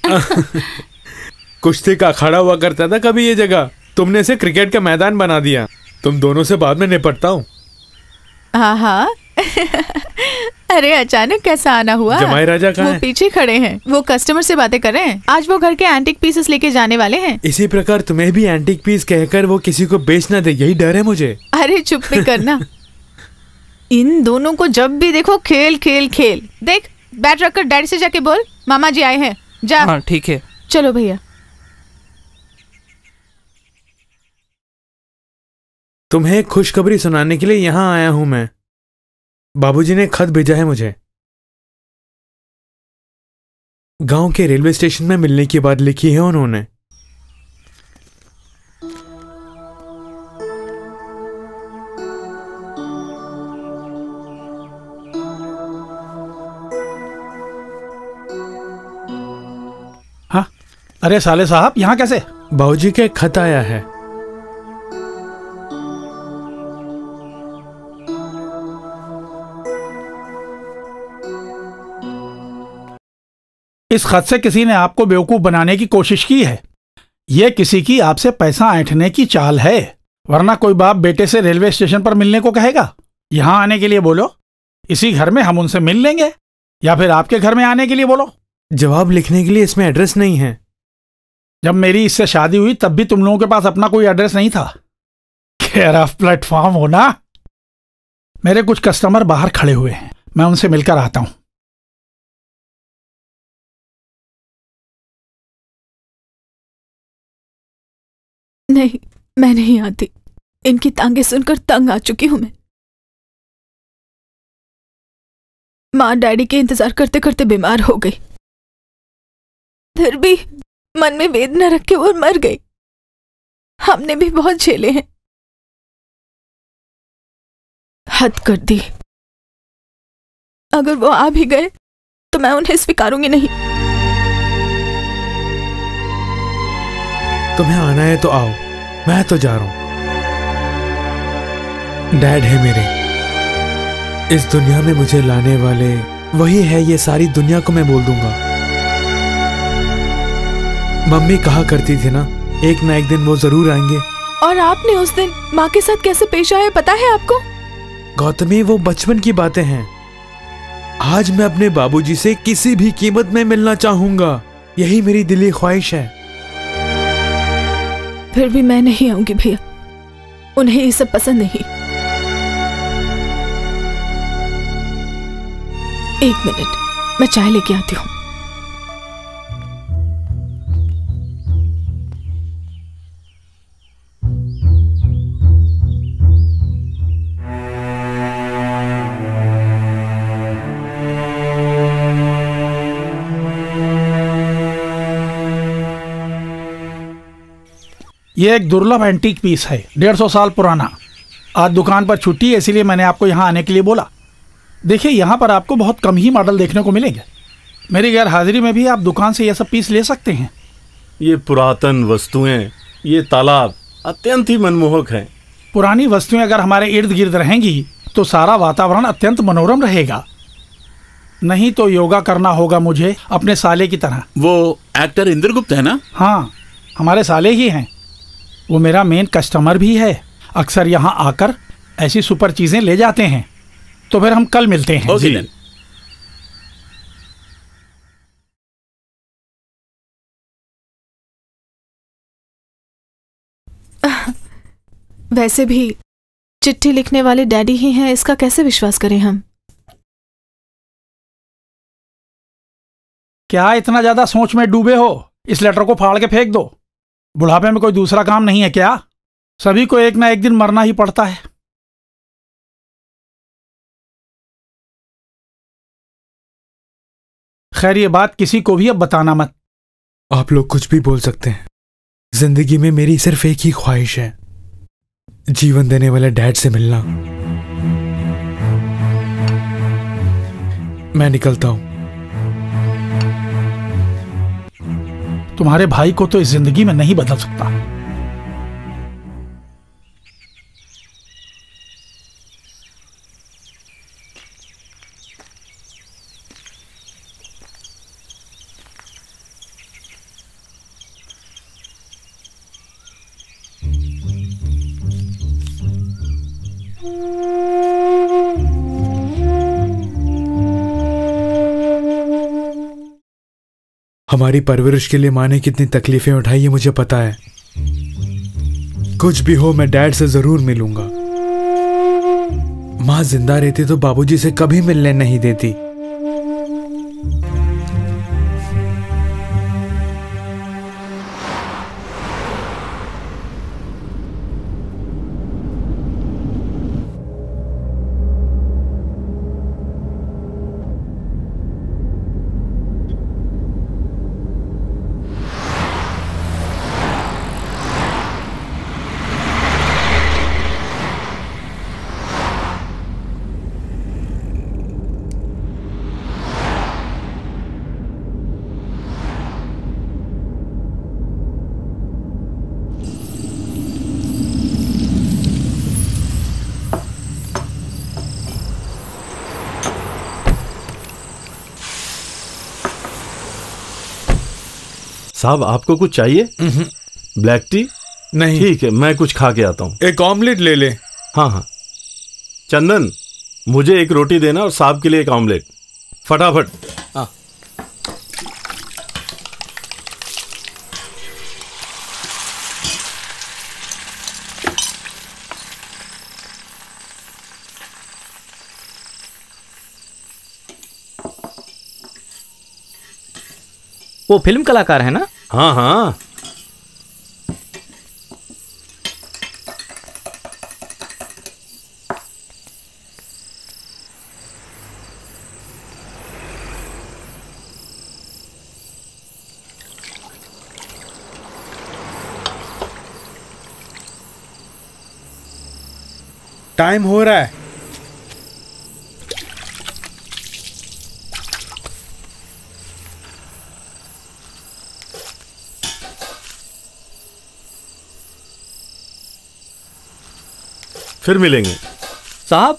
कुश्ती का अखाड़ा हुआ करता था कभी ये जगह, तुमने इसे क्रिकेट का मैदान बना दिया। तुम दोनों से बाद में निपटता हूँ। हाँ हाँ। अरे अचानक कैसा आना हुआ? जमाई राजा कहाँ वो है? पीछे खड़े हैं, वो कस्टमर से बातें कर रहे हैं। आज वो घर के एंटीक पीसेस लेके जाने वाले हैं। इसी प्रकार तुम्हें भी एंटीक पीस कहकर वो किसी को बेच ना दे, यही डर है मुझे। अरे चुप भी करना। इन दोनों को जब भी देखो खेल खेल खेल। देख, बैट रखकर डैडी से जाके बोल मामा जी आए हैं। जा। हाँ ठीक है। चलो भैया। तुम्हें खुशखबरी सुनाने के लिए यहाँ आया हूं मैं। बाबूजी ने खत भेजा है मुझे। गांव के रेलवे स्टेशन में मिलने की बात लिखी है उन्होंने। हाँ, अरे साले साहब, यहाँ कैसे? बाबूजी का एक खत आया है। इस खत से किसी ने आपको बेवकूफ बनाने की कोशिश की है। यह किसी की आपसे पैसा ऐंठने की चाल है, वरना कोई बाप बेटे से रेलवे स्टेशन पर मिलने को कहेगा। यहां आने के लिए बोलो, इसी घर में हम उनसे मिल लेंगे, या फिर आपके घर में आने के लिए बोलो। जवाब लिखने के लिए इसमें एड्रेस नहीं है। जब मेरी इससे शादी हुई तब भी तुम लोगों के पास अपना कोई एड्रेस नहीं था। केयर ऑफ प्लेटफॉर्म हो ना। मेरे कुछ कस्टमर बाहर खड़े हुए हैं, मैं उनसे मिलकर आता हूं। नहीं, मैं नहीं आती। इनकी तांगे सुनकर तंग आ चुकी हूं मैं। माँ डैडी के इंतजार करते करते बीमार हो गई, फिर भी मन में वेदना रख के वो मर गई। हमने भी बहुत झेले हैं। हद कर दी। अगर वो आ भी गए तो मैं उन्हें स्वीकारूंगी नहीं। तुम्हें आना है तो आओ, मैं तो जा रहा हूं। डैड है मेरे, इस दुनिया में मुझे लाने वाले वही है, ये सारी दुनिया को मैं बोल दूंगा। मम्मी कहा करती थी ना, एक दिन वो जरूर आएंगे। और आपने उस दिन माँ के साथ कैसे पेश आए पता है आपको? गौतमी, वो बचपन की बातें हैं। आज मैं अपने बाबूजी से किसी भी कीमत में मिलना चाहूंगा, यही मेरी दिली ख्वाहिश है। फिर भी मैं नहीं आऊंगी भैया, उन्हें ये सब पसंद नहीं। एक मिनट, मैं चाय लेके आती हूँ। ये एक दुर्लभ एंटीक पीस है, 150 साल पुराना। आज दुकान पर छुट्टी है, इसीलिए मैंने आपको यहाँ आने के लिए बोला। देखिए, यहाँ पर आपको बहुत कम ही मॉडल देखने को मिलेंगे। मेरी गैर हाजिरी में भी आप दुकान से ये सब पीस ले सकते हैं। ये पुरातन वस्तुएं, ये तालाब अत्यंत ही मनमोहक हैं। पुरानी वस्तुएं अगर हमारे इर्द गिर्द रहेंगी तो सारा वातावरण अत्यंत मनोरम रहेगा। नहीं तो योगा करना होगा मुझे अपने साले की तरह। वो एक्टर इंद्रगुप्त है ना? हाँ, हमारे साले ही हैं। वो मेरा मेन कस्टमर भी है, अक्सर यहाँ आकर ऐसी सुपर चीजें ले जाते हैं। तो फिर हम कल मिलते हैं। जी। वैसे भी चिट्ठी लिखने वाले डैडी ही हैं, इसका कैसे विश्वास करें हम? क्या इतना ज्यादा सोच में डूबे हो? इस लेटर को फाड़ के फेंक दो। बुढ़ापे में कोई दूसरा काम नहीं है क्या? सभी को एक ना एक दिन मरना ही पड़ता है। खैर, ये बात किसी को भी अब बताना मत। आप लोग कुछ भी बोल सकते हैं, जिंदगी में मेरी सिर्फ एक ही ख्वाहिश है, जीवन देने वाले डैड से मिलना। मैं निकलता हूं। तुम्हारे भाई को तो इस जिंदगी में नहीं बदल सकता। हमारी परवरिश के लिए माँ ने कितनी तकलीफें उठाई ये मुझे पता है। कुछ भी हो, मैं डैड से जरूर मिलूंगा। माँ जिंदा रहती तो बाबूजी से कभी मिलने नहीं देती। साहब, आपको कुछ चाहिए? Black tea? नहीं। ठीक है, मैं कुछ खा के आता हूँ। एक ऑमलेट ले ले। हाँ हाँ। चंदन, मुझे एक रोटी देना और साहब के लिए एक ऑमलेट, फटाफट। हाँ। वो फिल्म कलाकार है ना? हाँ हाँ। टाइम हो रहा है। फिर मिलेंगे साहब।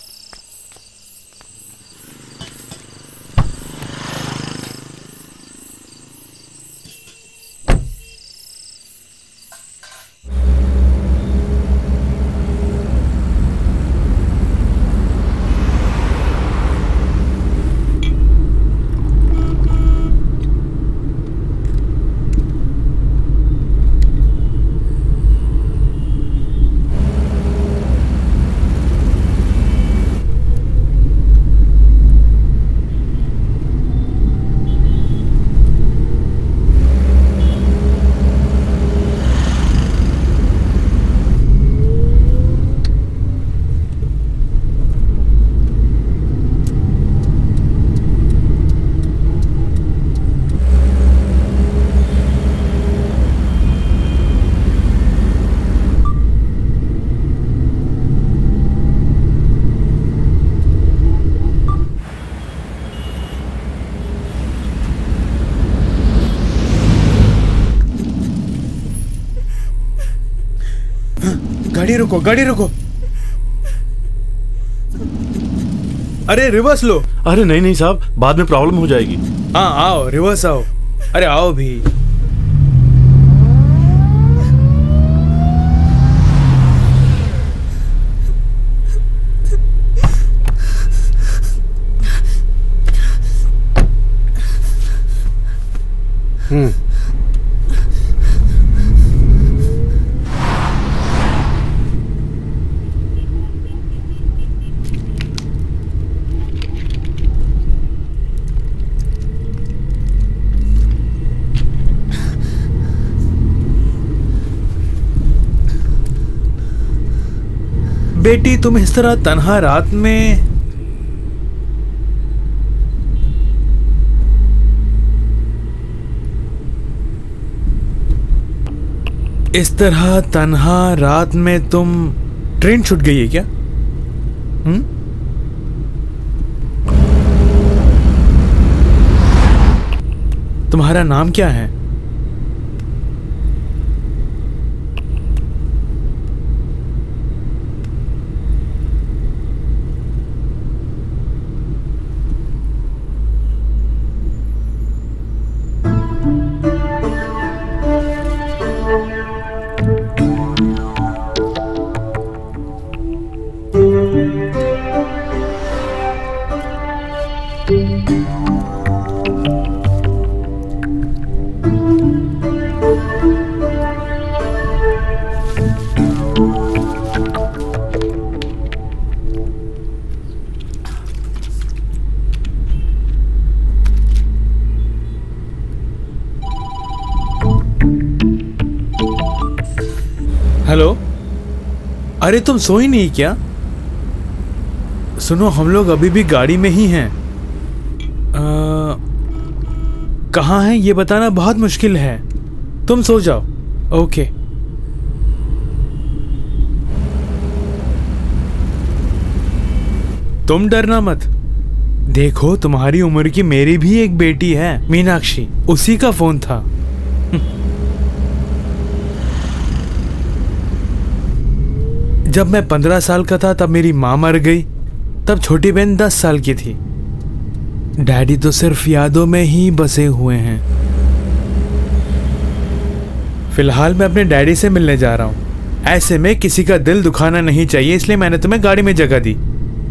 गाड़ी रुको, गाड़ी रुको। अरे रिवर्स लो। अरे नहीं नहीं साहब, बाद में प्रॉब्लम हो जाएगी। हाँ आओ, रिवर्स आओ। अरे आओ भी। बेटी तुम इस तरह तन्हा रात में तुम ट्रेन छूट गई है क्या? तुम्हारा नाम क्या है? हेलो, अरे तुम सोई नहीं क्या? सुनो, हम लोग अभी भी गाड़ी में ही हैं। कहाँ हैं ये बताना बहुत मुश्किल है। तुम सो जाओ। ओके। तुम डरना मत। देखो, तुम्हारी उम्र की मेरी भी एक बेटी है, मीनाक्षी। उसी का फोन था। जब मैं 15 साल का था तब मेरी माँ मर गई। तब छोटी बहन 10 साल की थी। डैडी तो सिर्फ यादों में ही बसे हुए हैं। फिलहाल मैं अपने डैडी से मिलने जा रहा हूँ। ऐसे में किसी का दिल दुखाना नहीं चाहिए, इसलिए मैंने तुम्हें गाड़ी में जगह दी।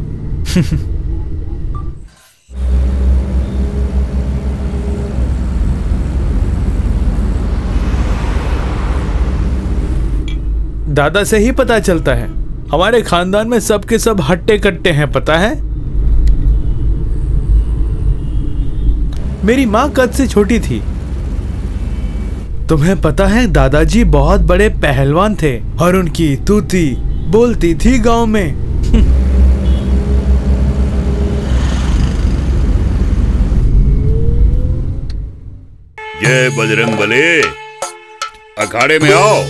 दादा से ही पता चलता है। हमारे खानदान में सबके सब हट्टे कट्टे हैं, पता है? मेरी माँ कद से छोटी थी। तुम्हें पता है, दादाजी बहुत बड़े पहलवान थे और उनकी तूती बोलती थी गांव में। जय बजरंगबली, अखाड़े में आओ।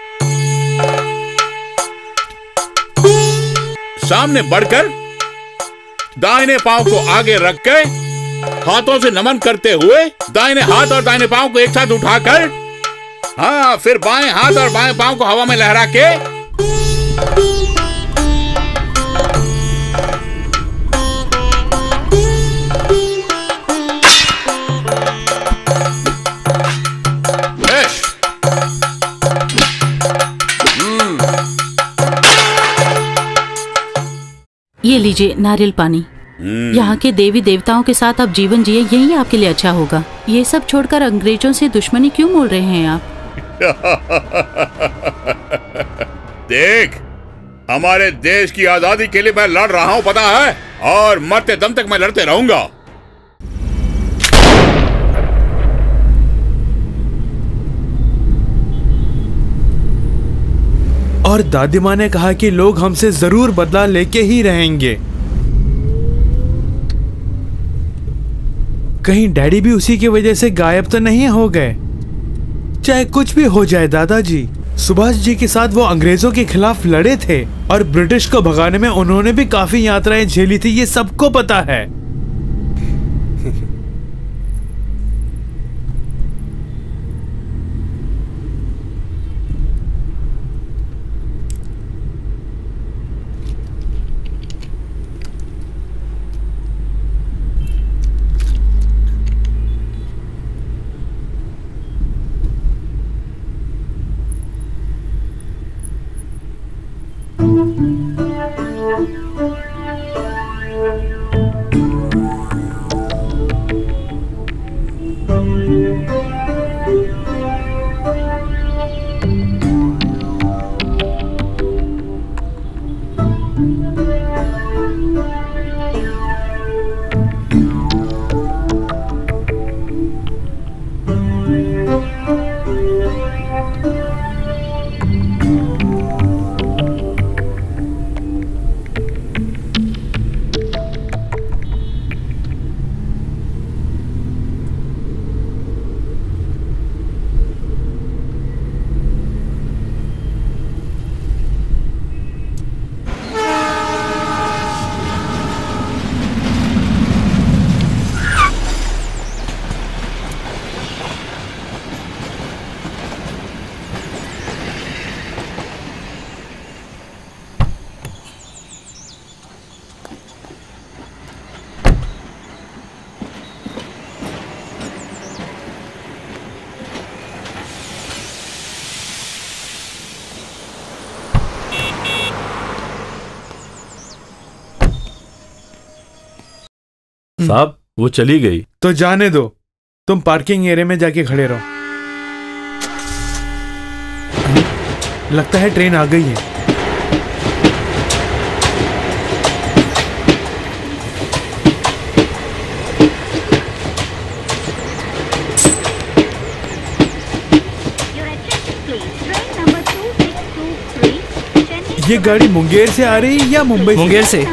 सामने बढ़कर दाहिने पांव को आगे रख के हाथों से नमन करते हुए दाहिने हाथ और दाहिने पांव को एक साथ उठाकर, हाँ, फिर बाएं हाथ और बाएं पांव को हवा में लहरा के ये लीजिए नारियल पानी। यहाँ के देवी देवताओं के साथ आप जीवन जिए, यही आपके लिए अच्छा होगा। ये सब छोड़कर अंग्रेजों से दुश्मनी क्यों मोल रहे हैं आप? देख, हमारे देश की आजादी के लिए मैं लड़ रहा हूँ, पता है, और मरते दम तक मैं लड़ते रहूंगा। और दादी माँ ने कहा कि लोग हमसे जरूर बदला लेके ही रहेंगे। कहीं डैडी भी उसी की वजह से गायब तो नहीं हो गए? चाहे कुछ भी हो जाए दादाजी, सुभाष जी के साथ वो अंग्रेजों के खिलाफ लड़े थे और ब्रिटिश को भगाने में उन्होंने भी काफी यात्राएं झेली थी, ये सबको पता है। साहब, वो चली गई। तो जाने दो, तुम पार्किंग एरिया में जाके खड़े रहो। लगता है ट्रेन आ गई है। ये गाड़ी मुंगेर से आ रही है या मुंबई? मुंगेर से।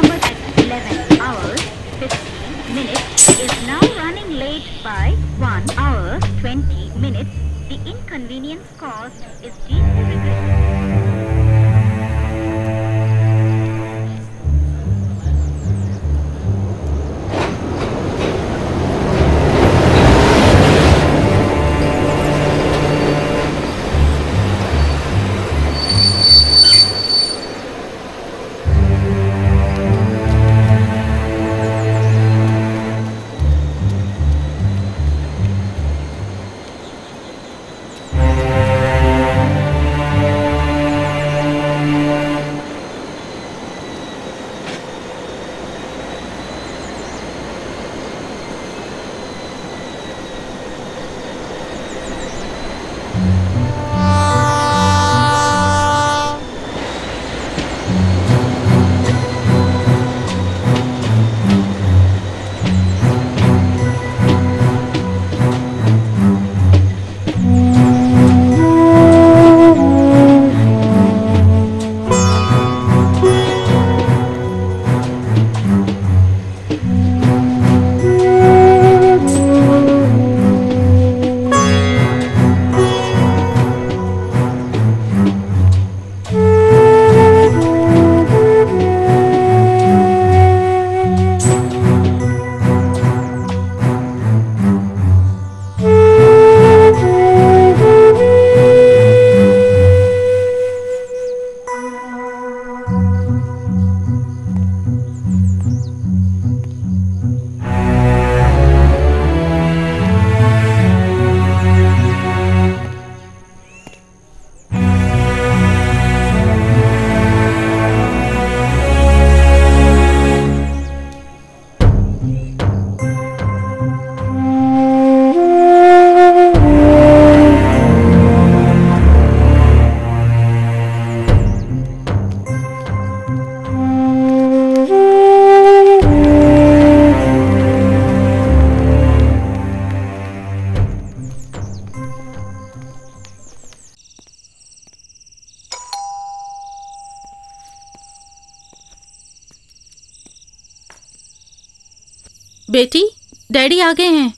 बेटी, डैडी आ गए हैं।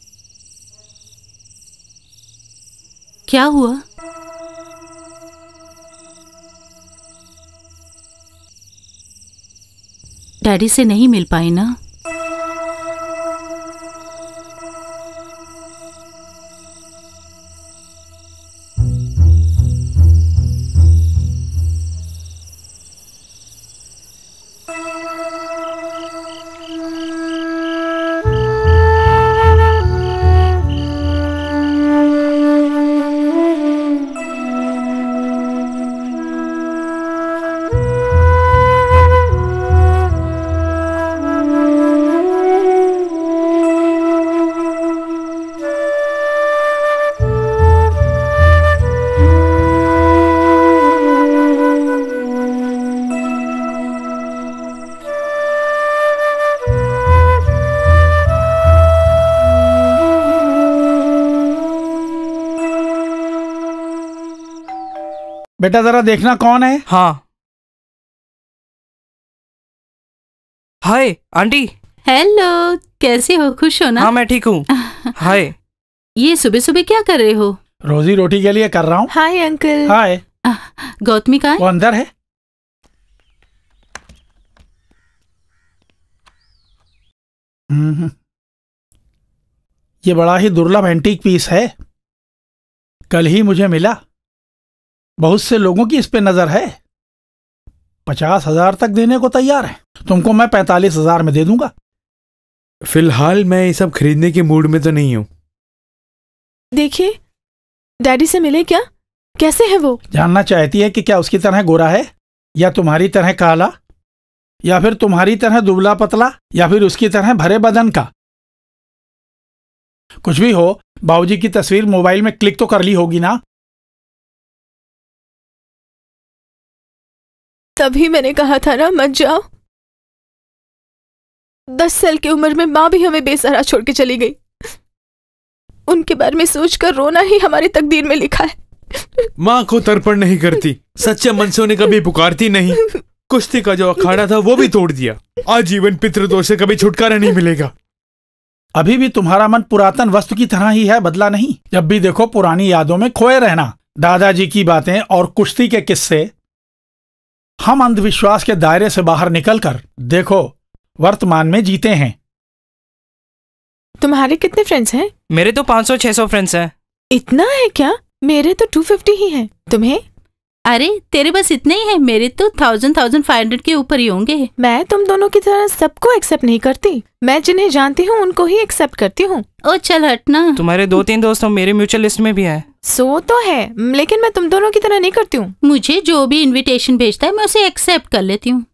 क्या हुआ? डैडी से नहीं मिल पाई ना? बेटा जरा देखना कौन है। हाँ। Hi aunty. हेलो, कैसे हो? खुश हो ना? हाँ मैं ठीक हूँ। हाय। ये सुबह सुबह क्या कर रहे हो? रोजी रोटी के लिए कर रहा हूँ। Hi uncle. हाय। गौतमी कहाँ है? वो अंदर है। ये बड़ा ही दुर्लभ एंटीक पीस है, कल ही मुझे मिला। बहुत से लोगों की इस पे नजर है। 50,000 तक देने को तैयार है। तुमको मैं 45,000 में दे दूंगा। फिलहाल मैं ये सब खरीदने के मूड में तो नहीं हूं। देखिए, डैडी से मिले क्या? कैसे है वो? जानना चाहती है कि क्या उसकी तरह गोरा है, या तुम्हारी तरह काला, या फिर तुम्हारी तरह दुबला पतला, या फिर उसकी तरह भरे बदन का? कुछ भी हो, बाबूजी की तस्वीर मोबाइल में क्लिक तो कर ली होगी ना? तभी मैंने कहा था ना मत जाओ। 10 साल की उम्र में माँ भी हमें बेसहारा छोड़ के चली गई। उनके बारे में सोचकर रोना ही हमारी तकदीर में लिखा है। माँ को तर्पण नहीं करती, सच्चे मन से उन्हें कभी पुकारती नहीं। कुश्ती का जो अखाड़ा था वो भी तोड़ दिया। आजीवन पितृदोष से कभी छुटकारा नहीं मिलेगा। अभी भी तुम्हारा मन पुरातन वस्तु की तरह ही है, बदला नहीं। जब भी देखो पुरानी यादों में खोए रहना, दादाजी की बातें और कुश्ती के किस्से। हम अंधविश्वास के दायरे से बाहर निकलकर देखो वर्तमान में जीते हैं। तुम्हारे कितने फ्रेंड्स हैं? मेरे तो 500-600 फ्रेंड्स हैं। इतना है क्या? मेरे तो 250 ही हैं। तुम्हें? अरे तेरे बस इतने ही हैं, मेरे तो 1000-1500 के ऊपर ही होंगे। मैं तुम दोनों की तरह सबको एक्सेप्ट नहीं करती। मैं जिन्हें जानती हूँ उनको ही एक्सेप्ट करती हूँ। ओ चल हटना। तुम्हारे 2-3 दोस्त मेरे म्यूचुअल लिस्ट में भी है। सो तो है, लेकिन मैं तुम दोनों की तरह नहीं करती हूँ। मुझे जो भी इनविटेशन भेजता है मैं उसे एक्सेप्ट कर लेती हूँ।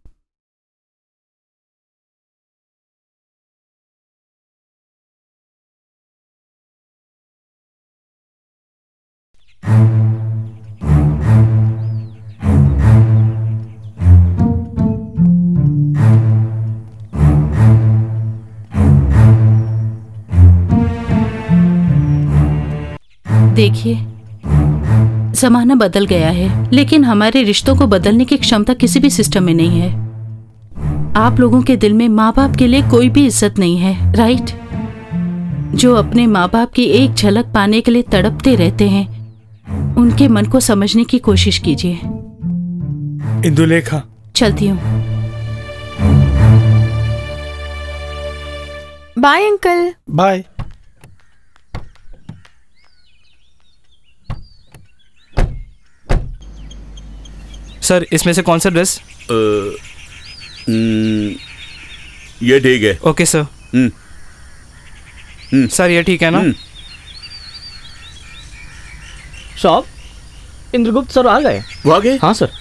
देखिए, जमाना बदल गया है, लेकिन हमारे रिश्तों को बदलने की क्षमता किसी भी सिस्टम में नहीं है। आप लोगों के दिल में माँ बाप के लिए कोई भी इज्जत नहीं है, राइट? जो अपने माँ बाप की एक झलक पाने के लिए तड़पते रहते हैं, उनके मन को समझने की कोशिश कीजिए। इंदुलेखा, चलती हूँ। Bye uncle. बाय। सर इसमें से कौन सा ड्रेस? ये ठीक है। Okay sir. सर ये ठीक है ना? साहब, इंद्रगुप्त सर आ गए। वो आ गए? हाँ सर।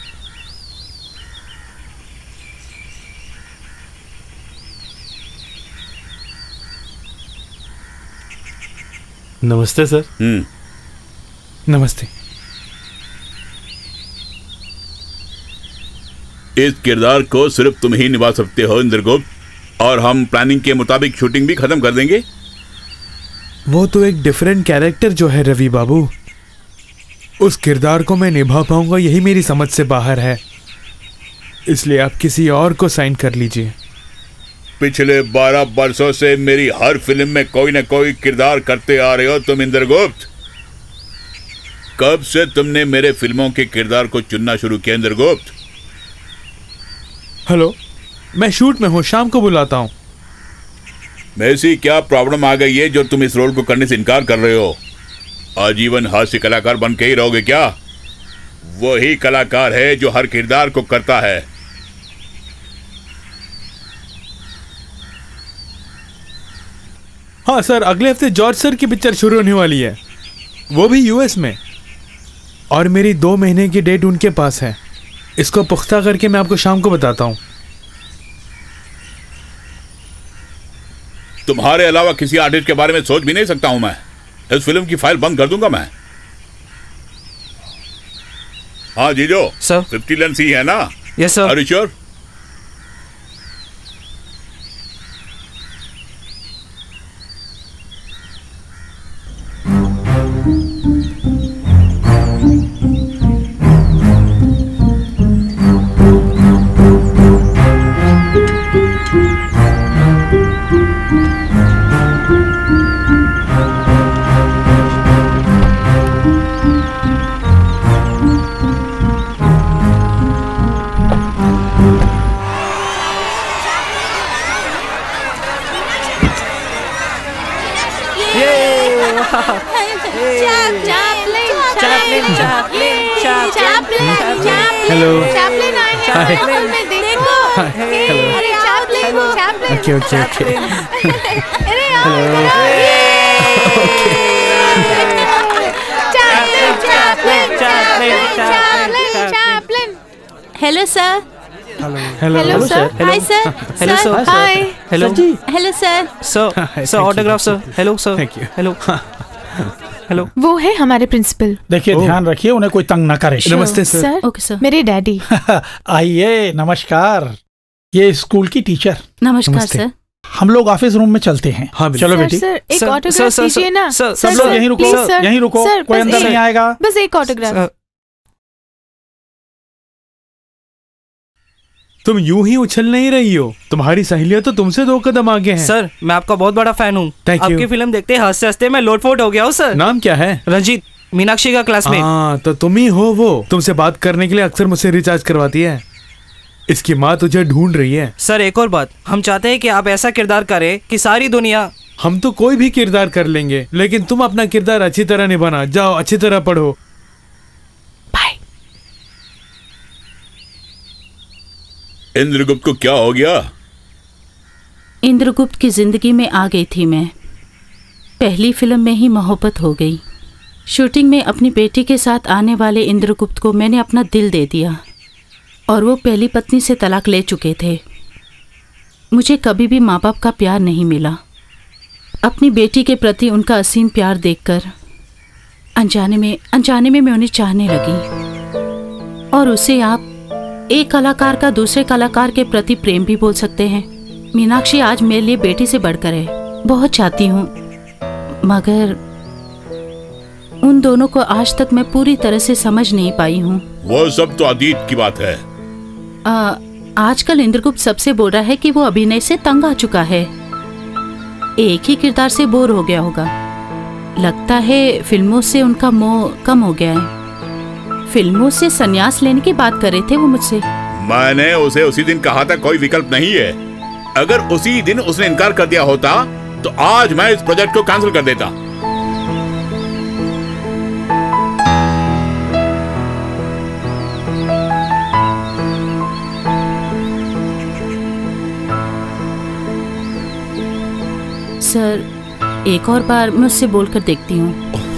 नमस्ते सर। नमस्ते। इस किरदार को सिर्फ तुम ही निभा सकते हो इंद्रगुप्त, और हम प्लानिंग के मुताबिक शूटिंग भी खत्म कर देंगे। वो तो एक डिफरेंट कैरेक्टर जो है रवि बाबू, उस किरदार को मैं निभा पाऊंगा यही मेरी समझ से बाहर है, इसलिए आप किसी और को साइन कर लीजिए। पिछले 12 वर्षों से मेरी हर फिल्म में कोई न कोई किरदार करते आ रहे हो तुम इंद्रगुप्त। कब से तुमने मेरे फिल्मों के किरदार को चुनना शुरू किया इंद्रगुप्त? हेलो, मैं शूट में हूँ, शाम को बुलाता हूँ। ऐसी क्या प्रॉब्लम आ गई है जो तुम इस रोल को करने से इनकार कर रहे हो? आजीवन हास्य कलाकार बन के ही रहोगे क्या? वही कलाकार है जो हर किरदार को करता है। हाँ सर, अगले हफ्ते जॉर्ज सर की पिक्चर शुरू होने वाली है, वो भी यूएस में, और मेरी 2 महीने की डेट उनके पास है। इसको पुख्ता करके मैं आपको शाम को बताता हूँ। तुम्हारे अलावा किसी आर्टिस्ट के बारे में सोच भी नहीं सकता हूं मैं। इस फिल्म की फाइल बंद कर दूंगा मैं। हाँ जीजो सर, 50 लेंस ही है ना? Yes sir. Are you sure? Hello. Hi. Okay okay okay. Hello sir. Hello sir. Hi sir. Hello sir. Hi. Hello hello sir. Sir autograph sir. Hello sir. Thank you. Hello hello. वो है हमारे प्रिंसिपल। देखिए ध्यान रखिए, उन्हें कोई तंग ना करे। नमस्ते सर। Okay sir. मेरे डैडी। आइए, नमस्कार। ये स्कूल की टीचर। नमस्कार सर। हम लोग ऑफिस रूम में चलते हैं। हाँ चलो बेटी। सर एक ऑटोग्राफ दीजिए ना। सब लोग यहीं रुको, यहीं रुको, कोई अंदर नहीं आएगा। बस एक ऑटोग्राफ। तुम यूं ही उछल नहीं रही हो, तुम्हारी सहेलियां तो तुमसे 2 कदम आगे हैं। सर मैं आपका बहुत बड़ा फैन हूँ। Thank you। आपकी फिल्म देखते हंसते हंसते मैं लोटपोट हो गया हूँ सर। नाम क्या है? रंजीत, मीनाक्षी का क्लासमेट। हाँ तो तुम ही हो वो। तुमसे बात करने के लिए अक्सर मुझसे रिचार्ज करवाती है। इसकी माँ तुझे ढूंढ रही है। सर एक और बात, हम चाहते हैं कि आप ऐसा किरदार करें कि सारी दुनिया। हम तो कोई भी किरदार कर लेंगे, लेकिन तुम अपना किरदार अच्छी तरह निभाना। जाओ, अच्छी तरह पढ़ो। इंद्रगुप्त को क्या हो गया? इंद्रगुप्त की जिंदगी में आ गई थी मैं। पहली फिल्म में ही मोहब्बत हो गई। शूटिंग में अपनी बेटी के साथ आने वाले इंद्रगुप्त को मैंने अपना दिल दे दिया, और वो पहली पत्नी से तलाक ले चुके थे। मुझे कभी भी माँ बाप का प्यार नहीं मिला। अपनी बेटी के प्रति उनका असीम प्यार देखकर अनजाने में मैं उन्हें चाहने लगी। और उसे आप एक कलाकार का दूसरे कलाकार के प्रति प्रेम भी बोल सकते हैं। मीनाक्षी आज मेरे लिए बेटी से बढ़कर है। बहुत चाहती हूँ, मगर उन दोनों को आज तक मैं पूरी तरह से समझ नहीं पाई हूँ। वो सब तो अतीत की बात है। आजकल इंद्रगुप्त सबसे बोल रहा है कि वो अभिनय से तंग आ चुका है। एक ही किरदार से बोर हो गया होगा। लगता है फिल्मों से उनका मोह कम हो गया है। फिल्मों से संन्यास लेने की बात कर रहे थे वो मुझसे। मैंने उसे उसी दिन कहा था कोई विकल्प नहीं है। अगर उसी दिन उसने इनकार कर दिया होता तो आज मैं इस प्रोजेक्ट को कैंसिल कर देता। सर एक और बार मैं उससे बोलकर देखती हूँ।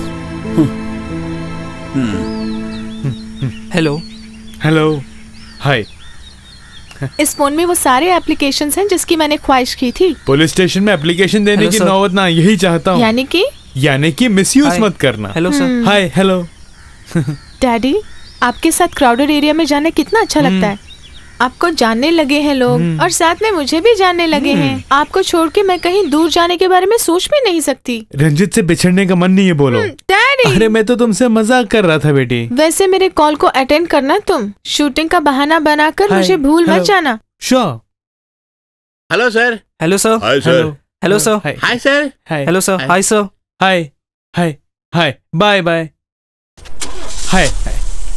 हेलो। हेलो। हाय। इस फोन में वो सारे एप्लीकेशंस हैं जिसकी मैंने ख्वाहिश की थी। पुलिस स्टेशन में एप्लीकेशन देने की नौबत ना, यही चाहता हूँ। यानी कि मिसयूज मत करना। Hello sir. Hi. Hello. Daddy, आपके साथ क्राउडेड एरिया में जाना कितना अच्छा लगता है। आपको जानने लगे हैं लोग, और साथ में मुझे भी जानने लगे हैं। आपको छोड़ के मैं कहीं दूर जाने के बारे में सोच भी नहीं सकती। रंजित से बिछड़ने का मन नहीं है, बोलो। डैडी। अरे मैं तो तुमसे मजाक कर रहा था बेटी। वैसे मेरे कॉल को अटेंड करना तुम। शूटिंग का बहाना बनाकर मुझे भूल मत जाना। Sure. Hello sir. Hello sir. Hi sir. Hello sir. Hi sir. Hello sir. Hi sir. Hi hi hi bye bye hi hi.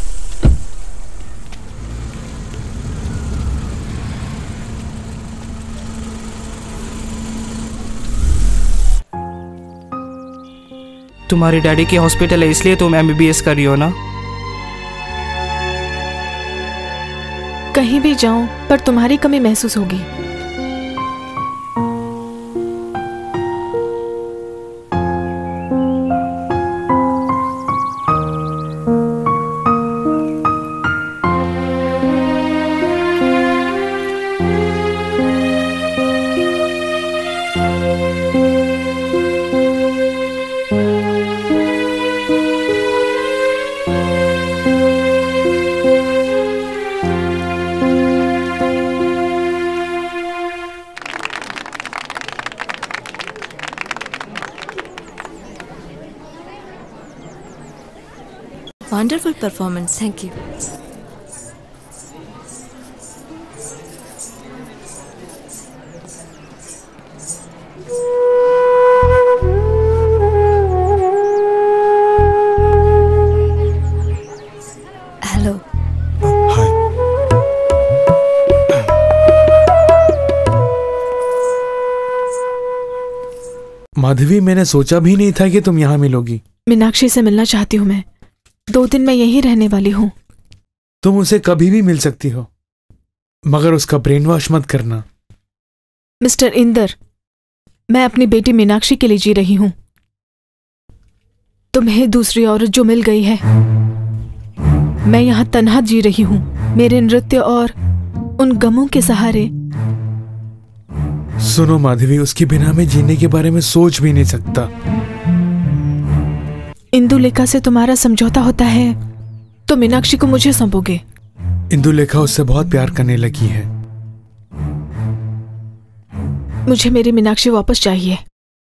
तुम्हारी डैडी की हॉस्पिटल है इसलिए तुम MBBS कर रही हो ना? कहीं भी जाऊं पर तुम्हारी कमी महसूस होगी। Wonderful performance, thank you. Hello. हाय। माधवी, मैंने सोचा भी नहीं था कि तुम यहाँ मिलोगी। मीनाक्षी से मिलना चाहती हूँ मैं। 2 दिन मैं यहीं रहने वाली हूँ। तुम उसे कभी भी मिल सकती हो, मगर उसका ब्रेन वॉश मत करना। मिस्टर इंदर, मैं अपनी बेटी मीनाक्षी के लिए जी रही हूँ। तुम्हें दूसरी औरत जो मिल गई है, मैं यहाँ तन्हा जी रही हूँ, मेरे नृत्य और उन गमों के सहारे। सुनो माधवी, उसके बिना मैं जीने के बारे में सोच भी नहीं सकता। इंदुलेखा से तुम्हारा समझौता होता है तो मीनाक्षी को मुझे सौंपोगे? इंदुलेखा उससे बहुत प्यार करने लगी है। मुझे मेरी मीनाक्षी वापस चाहिए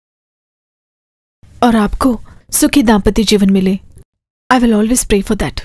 और आपको सुखी दाम्पत्य जीवन मिले। I will always pray for that.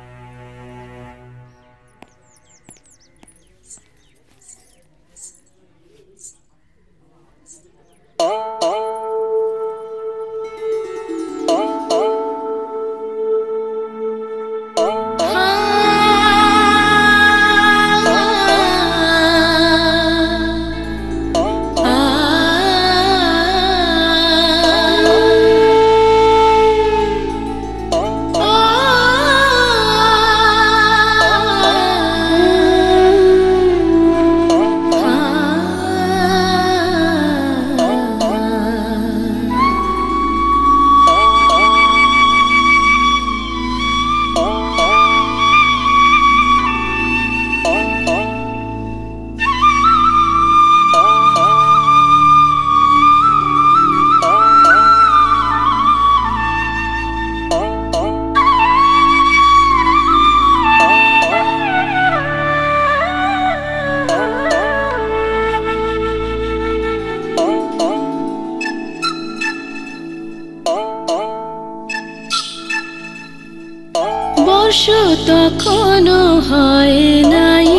তখনো হয় নাই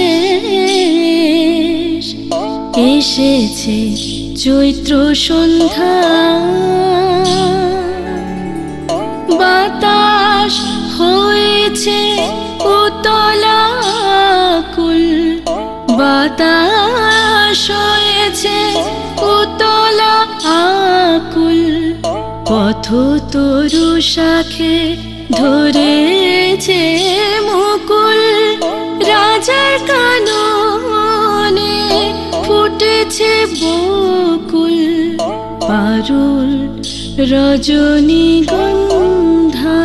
শেষ, এসেছে চৈত্র সন্ধ্যা, বাতাস হয়েছে উতলা কুল, বাতাস হয়েছে উতলা আকুল, পথ তরু শাখে ধরেছে মুকুল, রাজার কাননে ফুটেছে বকুল, পারুল রজনীগন্ধা।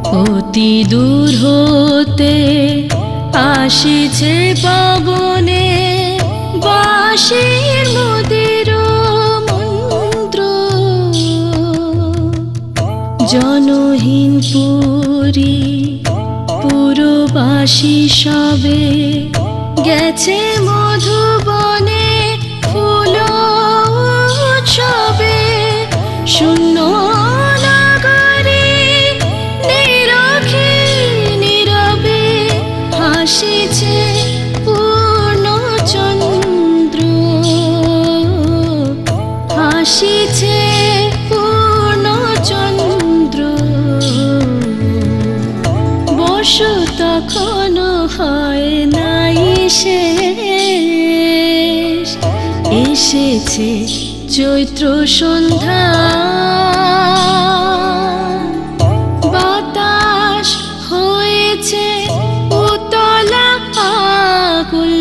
অতি দূর হতে আসিছে পবনে বাঁশির মধুর মন্ত্র, জনহীন পুরী পুরবাসী সবে গেছে মধুবনে ফুল উৎসবে। শূন্য নগরে নিরখে নীরবে হাসিছে পূর্ণচন্দ্র, হাসিছে পূর্ণচন্দ্র। বর্ষ তখনো হয় নাই শেষ, এসেছে চৈত্র সন্ধ্যা। বাতাস হয়েছে উতলা আকুল,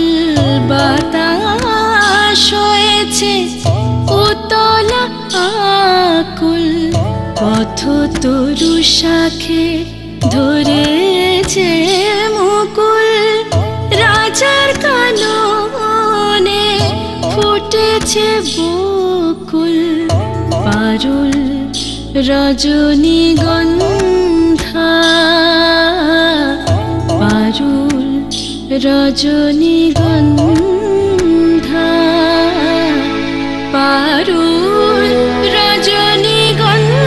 বাতাস হয়েছে উতলা আকুল। পথ তরু শাখে ধরেছে মুকুল, রাজার কাননে ফুটেছে বকুল। পারুল রজনীগন্ধা, পারুল রজনীগন্ধা, পারুল রজনীগন্ধা।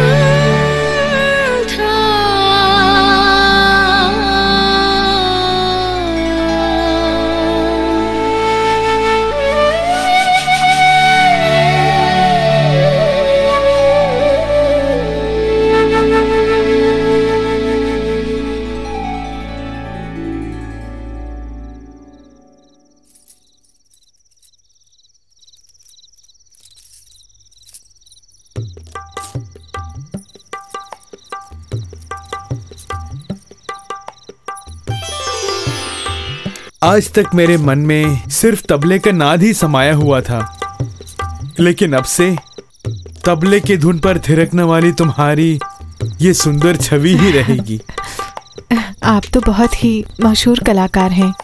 आज तक मेरे मन में सिर्फ तबले का नाद ही समाया हुआ था, लेकिन अब से तबले की धुन पर थिरकने वाली तुम्हारी ये सुंदर छवि ही रहेगी। आप तो बहुत ही मशहूर कलाकार हैं।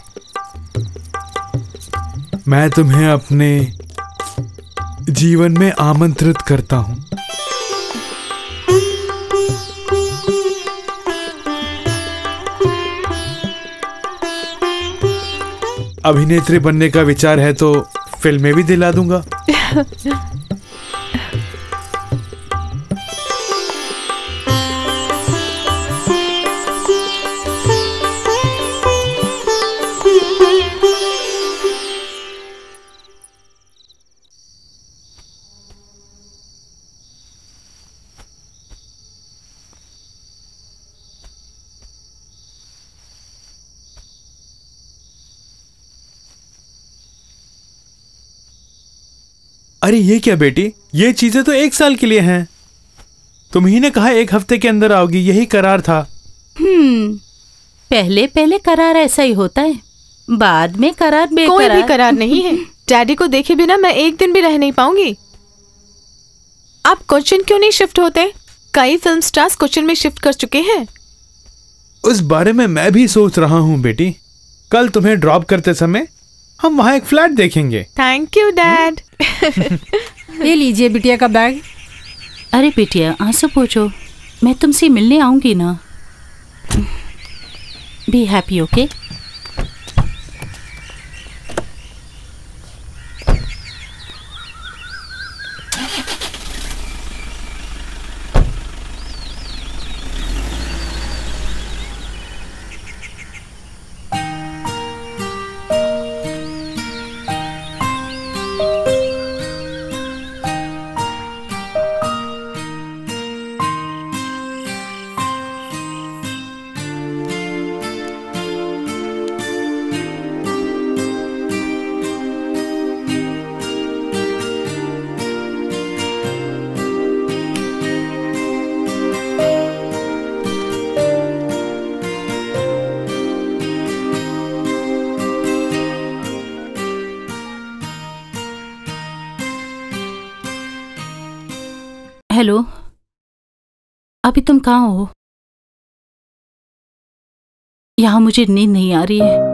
मैं तुम्हें अपने जीवन में आमंत्रित करता हूं। अभिनेत्री बनने का विचार है तो फिल्में भी दिला दूंगा। अरे ये क्या बेटी, ये चीजें तो 1 साल के लिए हैं। तुम ही ने कहा 1 हफ्ते के अंदर आओगी, यही करार था। पहले पहले करार ऐसा ही होता है, बाद में करार बेकरार। कोई भी करार नहीं है। डैडी को देखे बिना मैं 1 दिन भी रह नहीं पाऊंगी। आप कोचिन क्यों नहीं शिफ्ट होते? कई फिल्म स्टार्स कोचिन में शिफ्ट कर चुके हैं। उस बारे में मैं भी सोच रहा हूँ बेटी। कल तुम्हें ड्रॉप करते समय हम वहाँ एक फ्लैट देखेंगे। Thank you dad. ये लीजिए बिटिया का बैग। अरे बिटिया आंसू पोंछो, मैं तुमसे मिलने आऊंगी ना। Be happy, okay? हेलो, अभी तुम कहाँ हो? यहाँ मुझे नींद नहीं आ रही है।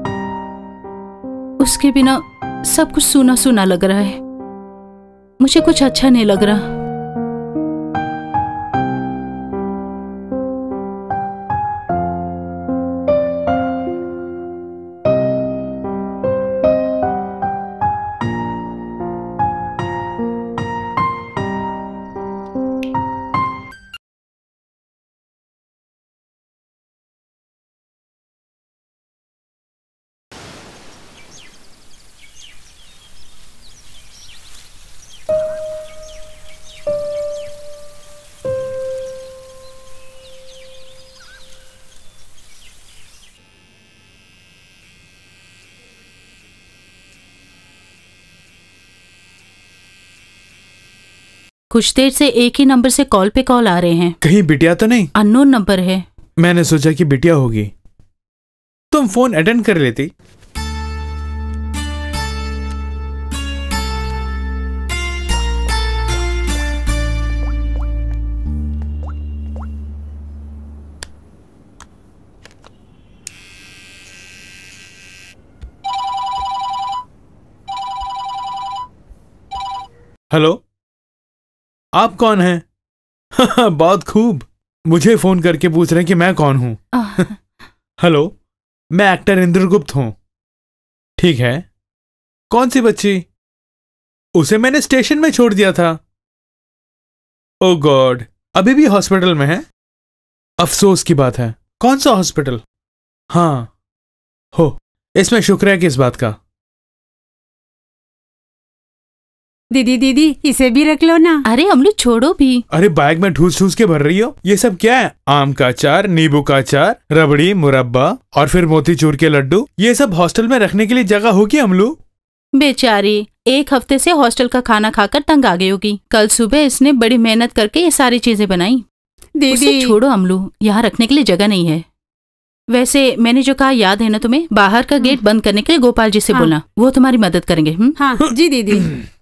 उसके बिना सब कुछ सूना सूना लग रहा है। मुझे कुछ अच्छा नहीं लग रहा। कुछ देर से एक ही नंबर से कॉल पे कॉल आ रहे हैं। कहीं बिटिया तो नहीं? अननोन नंबर है। मैंने सोचा कि बिटिया होगी। तुम फोन अटेंड कर लेती। हेलो, आप कौन हैं? बहुत खूब। मुझे फोन करके पूछ रहे हैं कि मैं कौन हूं। हेलो, मैं एक्टर इंद्रगुप्त हूं। ठीक है। कौन सी बच्ची? उसे मैंने स्टेशन में छोड़ दिया था। ओह गॉड, अभी भी हॉस्पिटल में है? अफसोस की बात है। कौन सा हॉस्पिटल? हाँ हो, इसमें शुक्र है कि इस बात का। दीदी दीदी इसे भी रख लो ना। अरे अमलू छोड़ो भी। अरे बैग में ठूस ठूस के भर रही हो। ये सब क्या है? आम का अचार, नींबू का अचार, रबड़ी, मुरब्बा और फिर मोतीचूर के लड्डू। ये सब हॉस्टल में रखने के लिए जगह होगी अमलू? बेचारी एक हफ्ते से हॉस्टल का खाना खाकर तंग आ गई होगी। कल सुबह इसने बड़ी मेहनत करके ये सारी चीजें बनाई। दीदी छोड़ो अमलू, यहाँ रखने के लिए जगह नहीं है। वैसे मैंने जो कहा याद है ना तुम्हें? बाहर का गेट बंद करने के लिए गोपाल जी से बोलना, वो तुम्हारी मदद करेंगे। हाँ जी दीदी।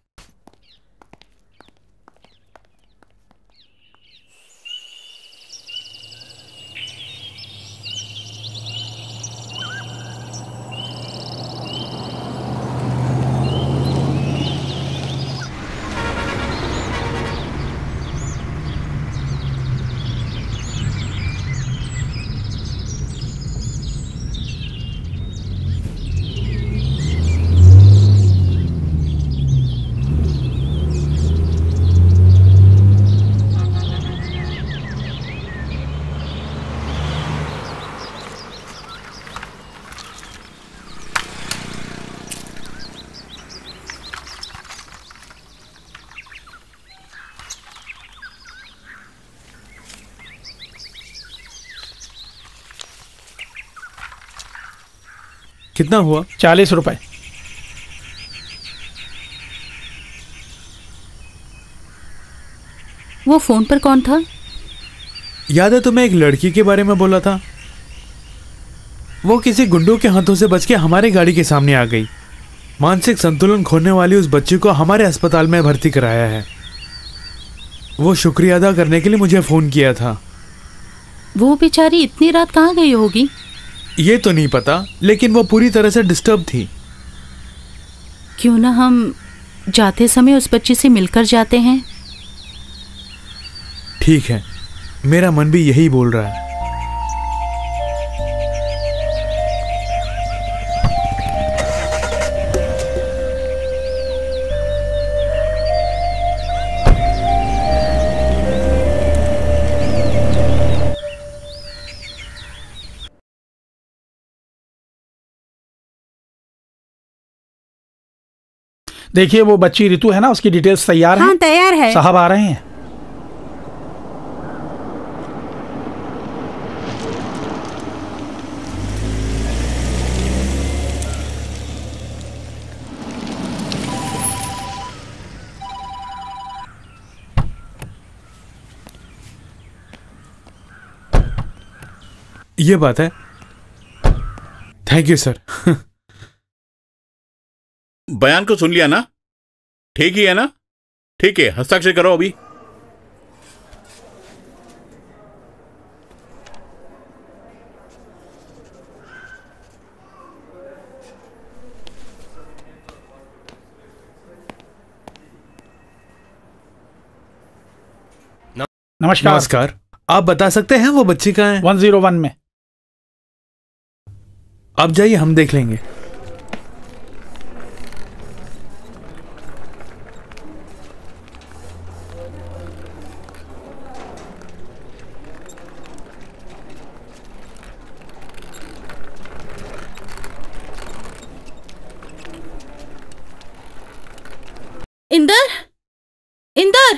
कितना हुआ? 40 रुपए। वो फोन पर कौन था? याद है तुम्हें एक लड़की के बारे में बोला था? वो किसी गुंडों के हाथों से बच के हमारी गाड़ी के सामने आ गई। मानसिक संतुलन खोने वाली उस बच्ची को हमारे अस्पताल में भर्ती कराया है। वो शुक्रिया अदा करने के लिए मुझे फोन किया था। वो बेचारी इतनी रात कहाँ गई होगी? ये तो नहीं पता, लेकिन वो पूरी तरह से डिस्टर्ब थी। क्यों ना हम जाते समय उस बच्ची से मिलकर जाते हैं? ठीक है, मेरा मन भी यही बोल रहा है। देखिए वो बच्ची ऋतु है ना, उसकी डिटेल्स तैयार हैं? हाँ तैयार है। साहब आ रहे हैं। ये बात है। Thank you sir. बयान को सुन लिया ना? ठीक ही है ना? ठीक है, हस्ताक्षर करो अभी। नमस्कार। नमस्कार। आप बता सकते हैं वो बच्ची कहाँ है? 101 में। अब जाइए, हम देख लेंगे। इंदर, इंदर,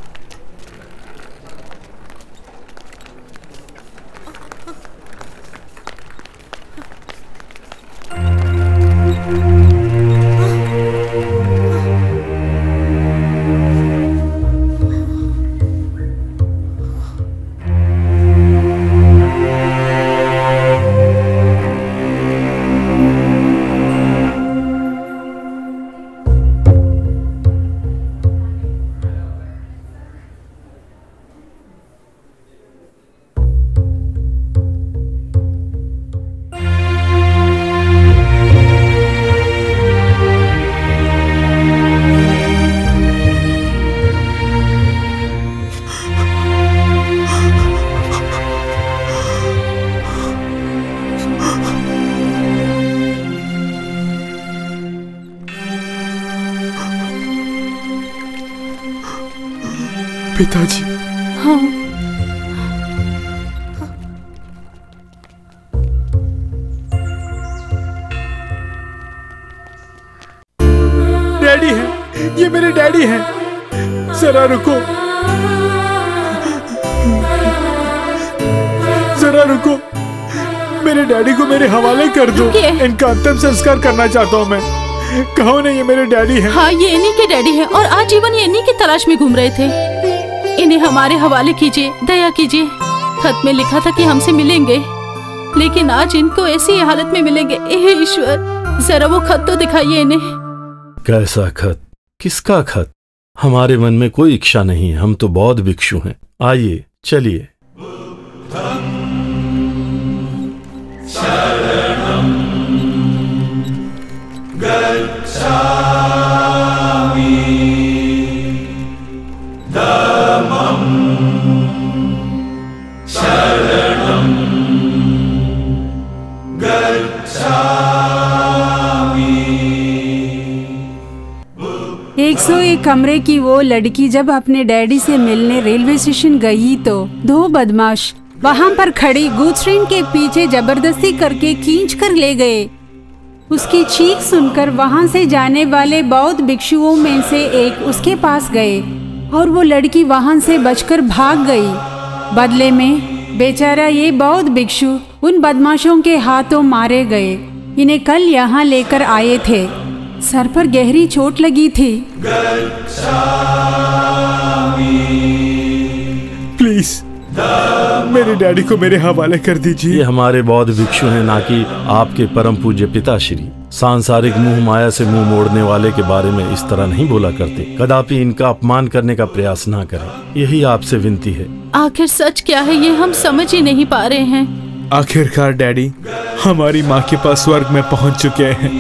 पिताजी। हाँ। डैडी है, ये मेरे डैडी हैं। जरा रुको, जरा रुको। मेरे डैडी को मेरे हवाले कर दो। इनका अंतिम संस्कार करना चाहता हूँ मैं। कहो नहीं, ये मेरे डैडी हैं। हाँ, ये इन्हीं के डैडी हैं और आजीवन ये इन्हीं की तलाश में घूम रहे थे। इन्हें हमारे हवाले कीजिए, दया कीजिए। खत में लिखा था कि हमसे मिलेंगे, लेकिन आज इनको ऐसी हालत में मिलेंगे। हे ईश्वर, जरा वो खत तो दिखाइए इन्हें। कैसा खत? किसका खत? हमारे मन में कोई इच्छा नहीं है, हम तो बौद्ध भिक्षु हैं। आइए, चलिए। एक 101 कमरे की वो लड़की जब अपने डैडी से मिलने रेलवे स्टेशन गई तो 2 बदमाश वहां पर खड़ी goods ट्रेन के पीछे जबरदस्ती करके खींच कर ले गए। उसकी चीख सुनकर वहां से जाने वाले बौद्ध भिक्षुओं में से एक उसके पास गए और वो लड़की वहां से बचकर भाग गई। बदले में बेचारा ये बौद्ध भिक्षु उन बदमाशों के हाथों मारे गए। इन्हें कल यहाँ लेकर आए थे। सर पर गहरी चोट लगी थी। प्लीज मेरे डैडी को मेरे हवाले कर दीजिए। ये हमारे बौद्ध भिक्षु हैं, ना कि आपके परम पूज्य पिताश्री। सांसारिक मुंह माया से मुंह मोड़ने वाले के बारे में इस तरह नहीं बोला करते। कदापि इनका अपमान करने का प्रयास ना करें, यही आपसे विनती है। आखिर सच क्या है ये हम समझ ही नहीं पा रहे हैं। आखिरकार डैडी हमारी माँ के पास स्वर्ग में पहुंच चुके हैं।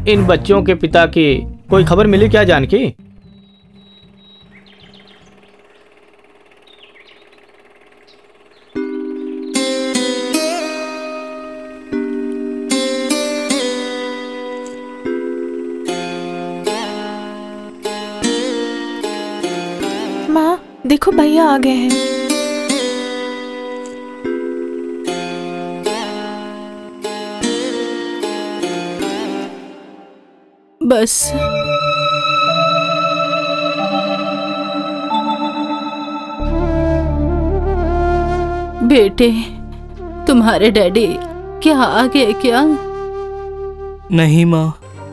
इन बच्चों के पिता की कोई खबर मिली क्या जानकी? माँ देखो भैया आ गए हैं। बस बेटे, तुम्हारे डैडी क्या आ गए क्या? नहीं माँ।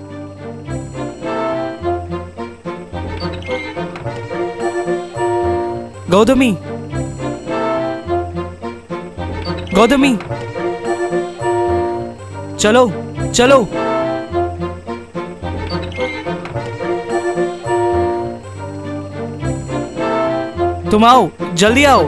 गौतमी, गौतमी, चलो चलो। तुम आओ, जल्दी आओ।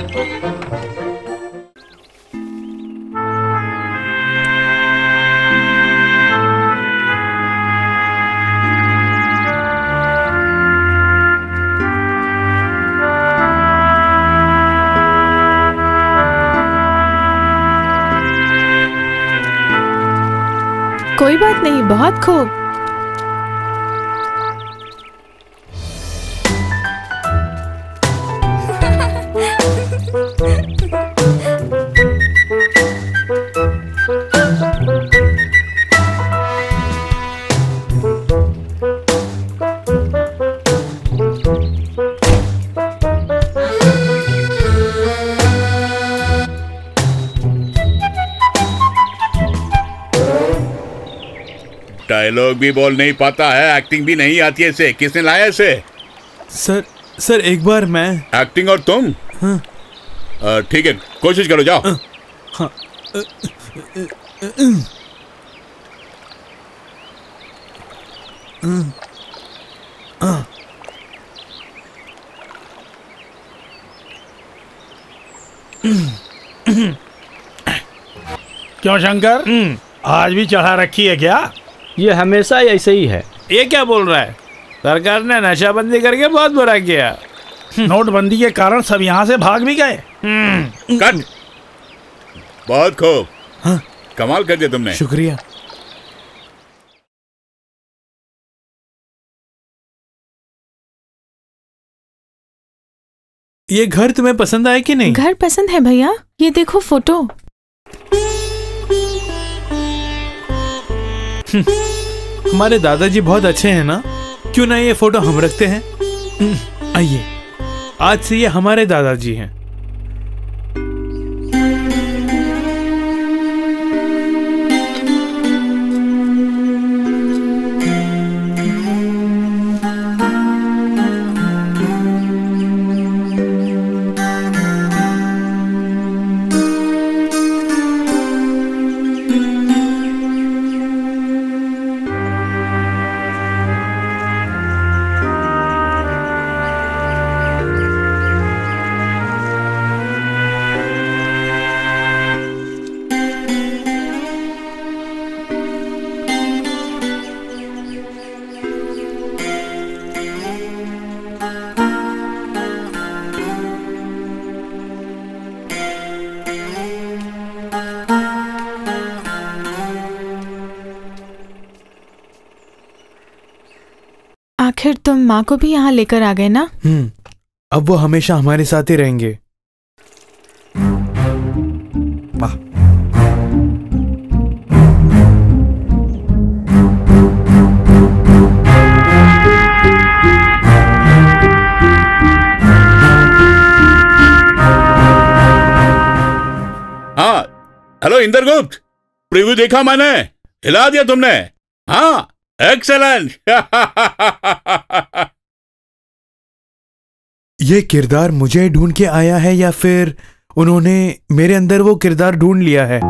कोई बात नहीं, बहुत खूब। डायलॉग भी बोल नहीं पाता है, एक्टिंग भी नहीं आती है इसे। किसने लाया इसे? सर एक बार मैं। एक्टिंग और तुम? हाँ। ठीक है, कोशिश करो, जाओ। हाँ। क्यों शंकर, आज भी चढ़ा रखी है क्या? ये हमेशा ऐसे ही है। ये क्या बोल रहा है? सरकार ने नशाबंदी करके बहुत बुरा किया। नोटबंदी के कारण सब यहाँ से भाग भी गए। कट। बहुत खूब। हाँ। कमाल कर दिया तुमने। शुक्रिया। ये घर तुम्हें पसंद आया कि नहीं? घर पसंद है भैया, ये देखो फोटो। हमारे दादाजी बहुत अच्छे हैं ना, क्यों ना ये फोटो हम रखते हैं। आइए, आज से ये हमारे दादाजी हैं। आखिर तुम माँ को भी यहाँ लेकर आ गए ना? अब वो हमेशा हमारे साथ ही रहेंगे। हाँ, हेलो इंद्रगुप्त, प्रीव्यू देखा मैंने, हिला दिया तुमने। हाँ, एक्सेलेंट। ये किरदार मुझे ढूंढ के आया है या फिर उन्होंने मेरे अंदर वो किरदार ढूंढ लिया है?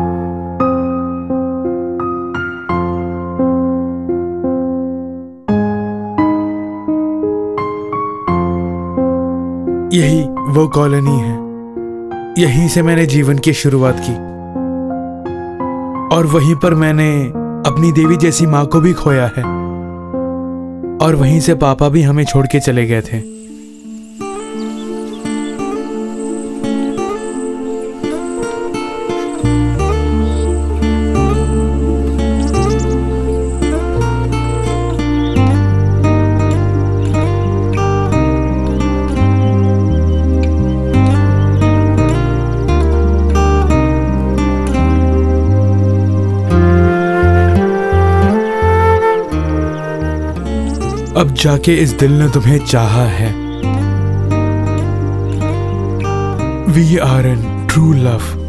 यही वो कॉलोनी है, यहीं से मैंने जीवन की शुरुआत की और वहीं पर मैंने अपनी देवी जैसी माँ को भी खोया है। और वहीं से पापा भी हमें छोड़ के चले गए थे। अब जाके इस दिल ने तुम्हें चाहा है। We are in true love.